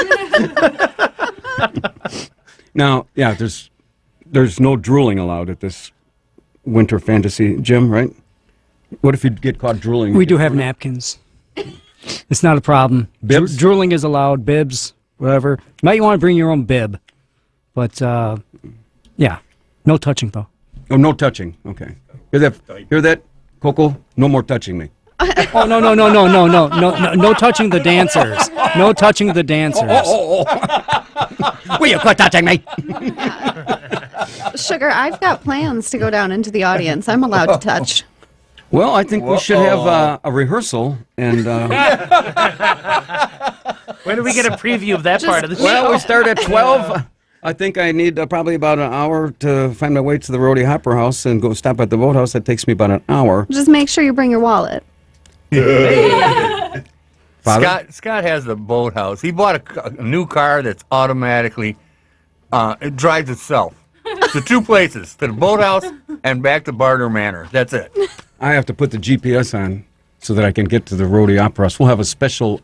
Speaker 5: time.
Speaker 2: Now, yeah, there's no drooling allowed at this winter fantasy gym, right? What if you get caught drooling?
Speaker 7: We do have napkins. It's not a problem.
Speaker 2: Bibs?
Speaker 7: Drooling is allowed. Bibs, whatever. Might want to bring your own bib. But, yeah, no touching, though.
Speaker 2: Oh, no touching. Okay. Hear that, Coco? No more touching me.
Speaker 7: Oh, no touching the dancers. No touching the dancers.
Speaker 2: Will you quit touching me?
Speaker 6: Sugar, I've got plans to go down into the audience. I'm allowed to touch.
Speaker 2: Well, I think we should have a rehearsal. And
Speaker 5: when do we get a preview of that part of the show?
Speaker 2: Well, we start at 12. I think I need probably about an hour to find my way to the Rhodey Opera House and go stop at the boathouse. That takes me about an hour.
Speaker 6: Just make sure you bring your wallet.
Speaker 10: Scott has the boathouse. He bought a new car that's automatically, it drives itself to two places, to the boathouse and back to Barter Manor. That's it.
Speaker 2: I have to put the GPS on so that I can get to the Rhodey Opera House. We'll have a special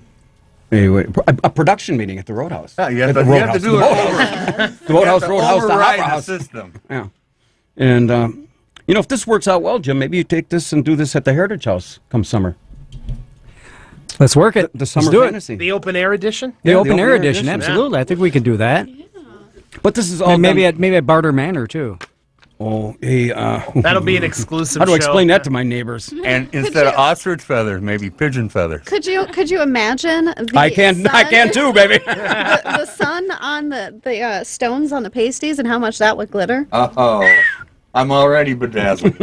Speaker 2: a production meeting at the Roadhouse.
Speaker 10: Yeah, you have to do it.
Speaker 2: The Boathouse, Roadhouse, the Opera House.
Speaker 10: System.
Speaker 2: Yeah. And, if this works out well, Jim, maybe you take this and do this at the Heritage House come summer.
Speaker 7: Let's work it.
Speaker 2: The summer
Speaker 7: Let's do
Speaker 2: fantasy.
Speaker 5: The open air edition?
Speaker 7: The open air edition, absolutely. I think we can do that.
Speaker 2: But this is all
Speaker 7: maybe at Barter Manor, too.
Speaker 2: Oh, hey,
Speaker 5: that'll be an exclusive
Speaker 2: How do I
Speaker 5: show.
Speaker 2: explain that to my neighbors?
Speaker 10: And instead of ostrich feathers, maybe pigeon feathers.
Speaker 6: Could you imagine the
Speaker 2: I can too, baby.
Speaker 6: the sun on the stones on the pasties and how much that would glitter?
Speaker 10: Oh, I'm already bedazzled.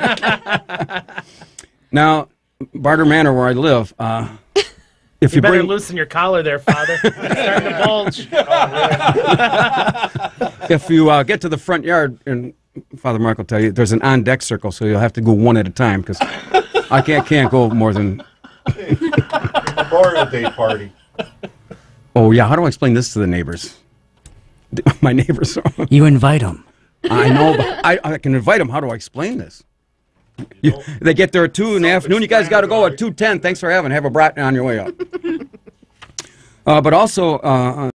Speaker 2: Now, Barter Manor, where I live, if you
Speaker 5: better
Speaker 2: bring,
Speaker 5: loosen your collar there, Father. It's starting to bulge.
Speaker 2: if you get to the front yard, and Father Mark will tell you, there's an on-deck circle, so you'll have to go one at a time, because I can't go more than...
Speaker 4: Memorial Day party.
Speaker 2: Oh, yeah, how do I explain this to the neighbors? My neighbors.
Speaker 7: You invite them.
Speaker 2: I know, but I can invite them. How do I explain this? They get there at 2 in the afternoon. You guys got to go at 2:10. Thanks for having. Have a brat on your way up. But also.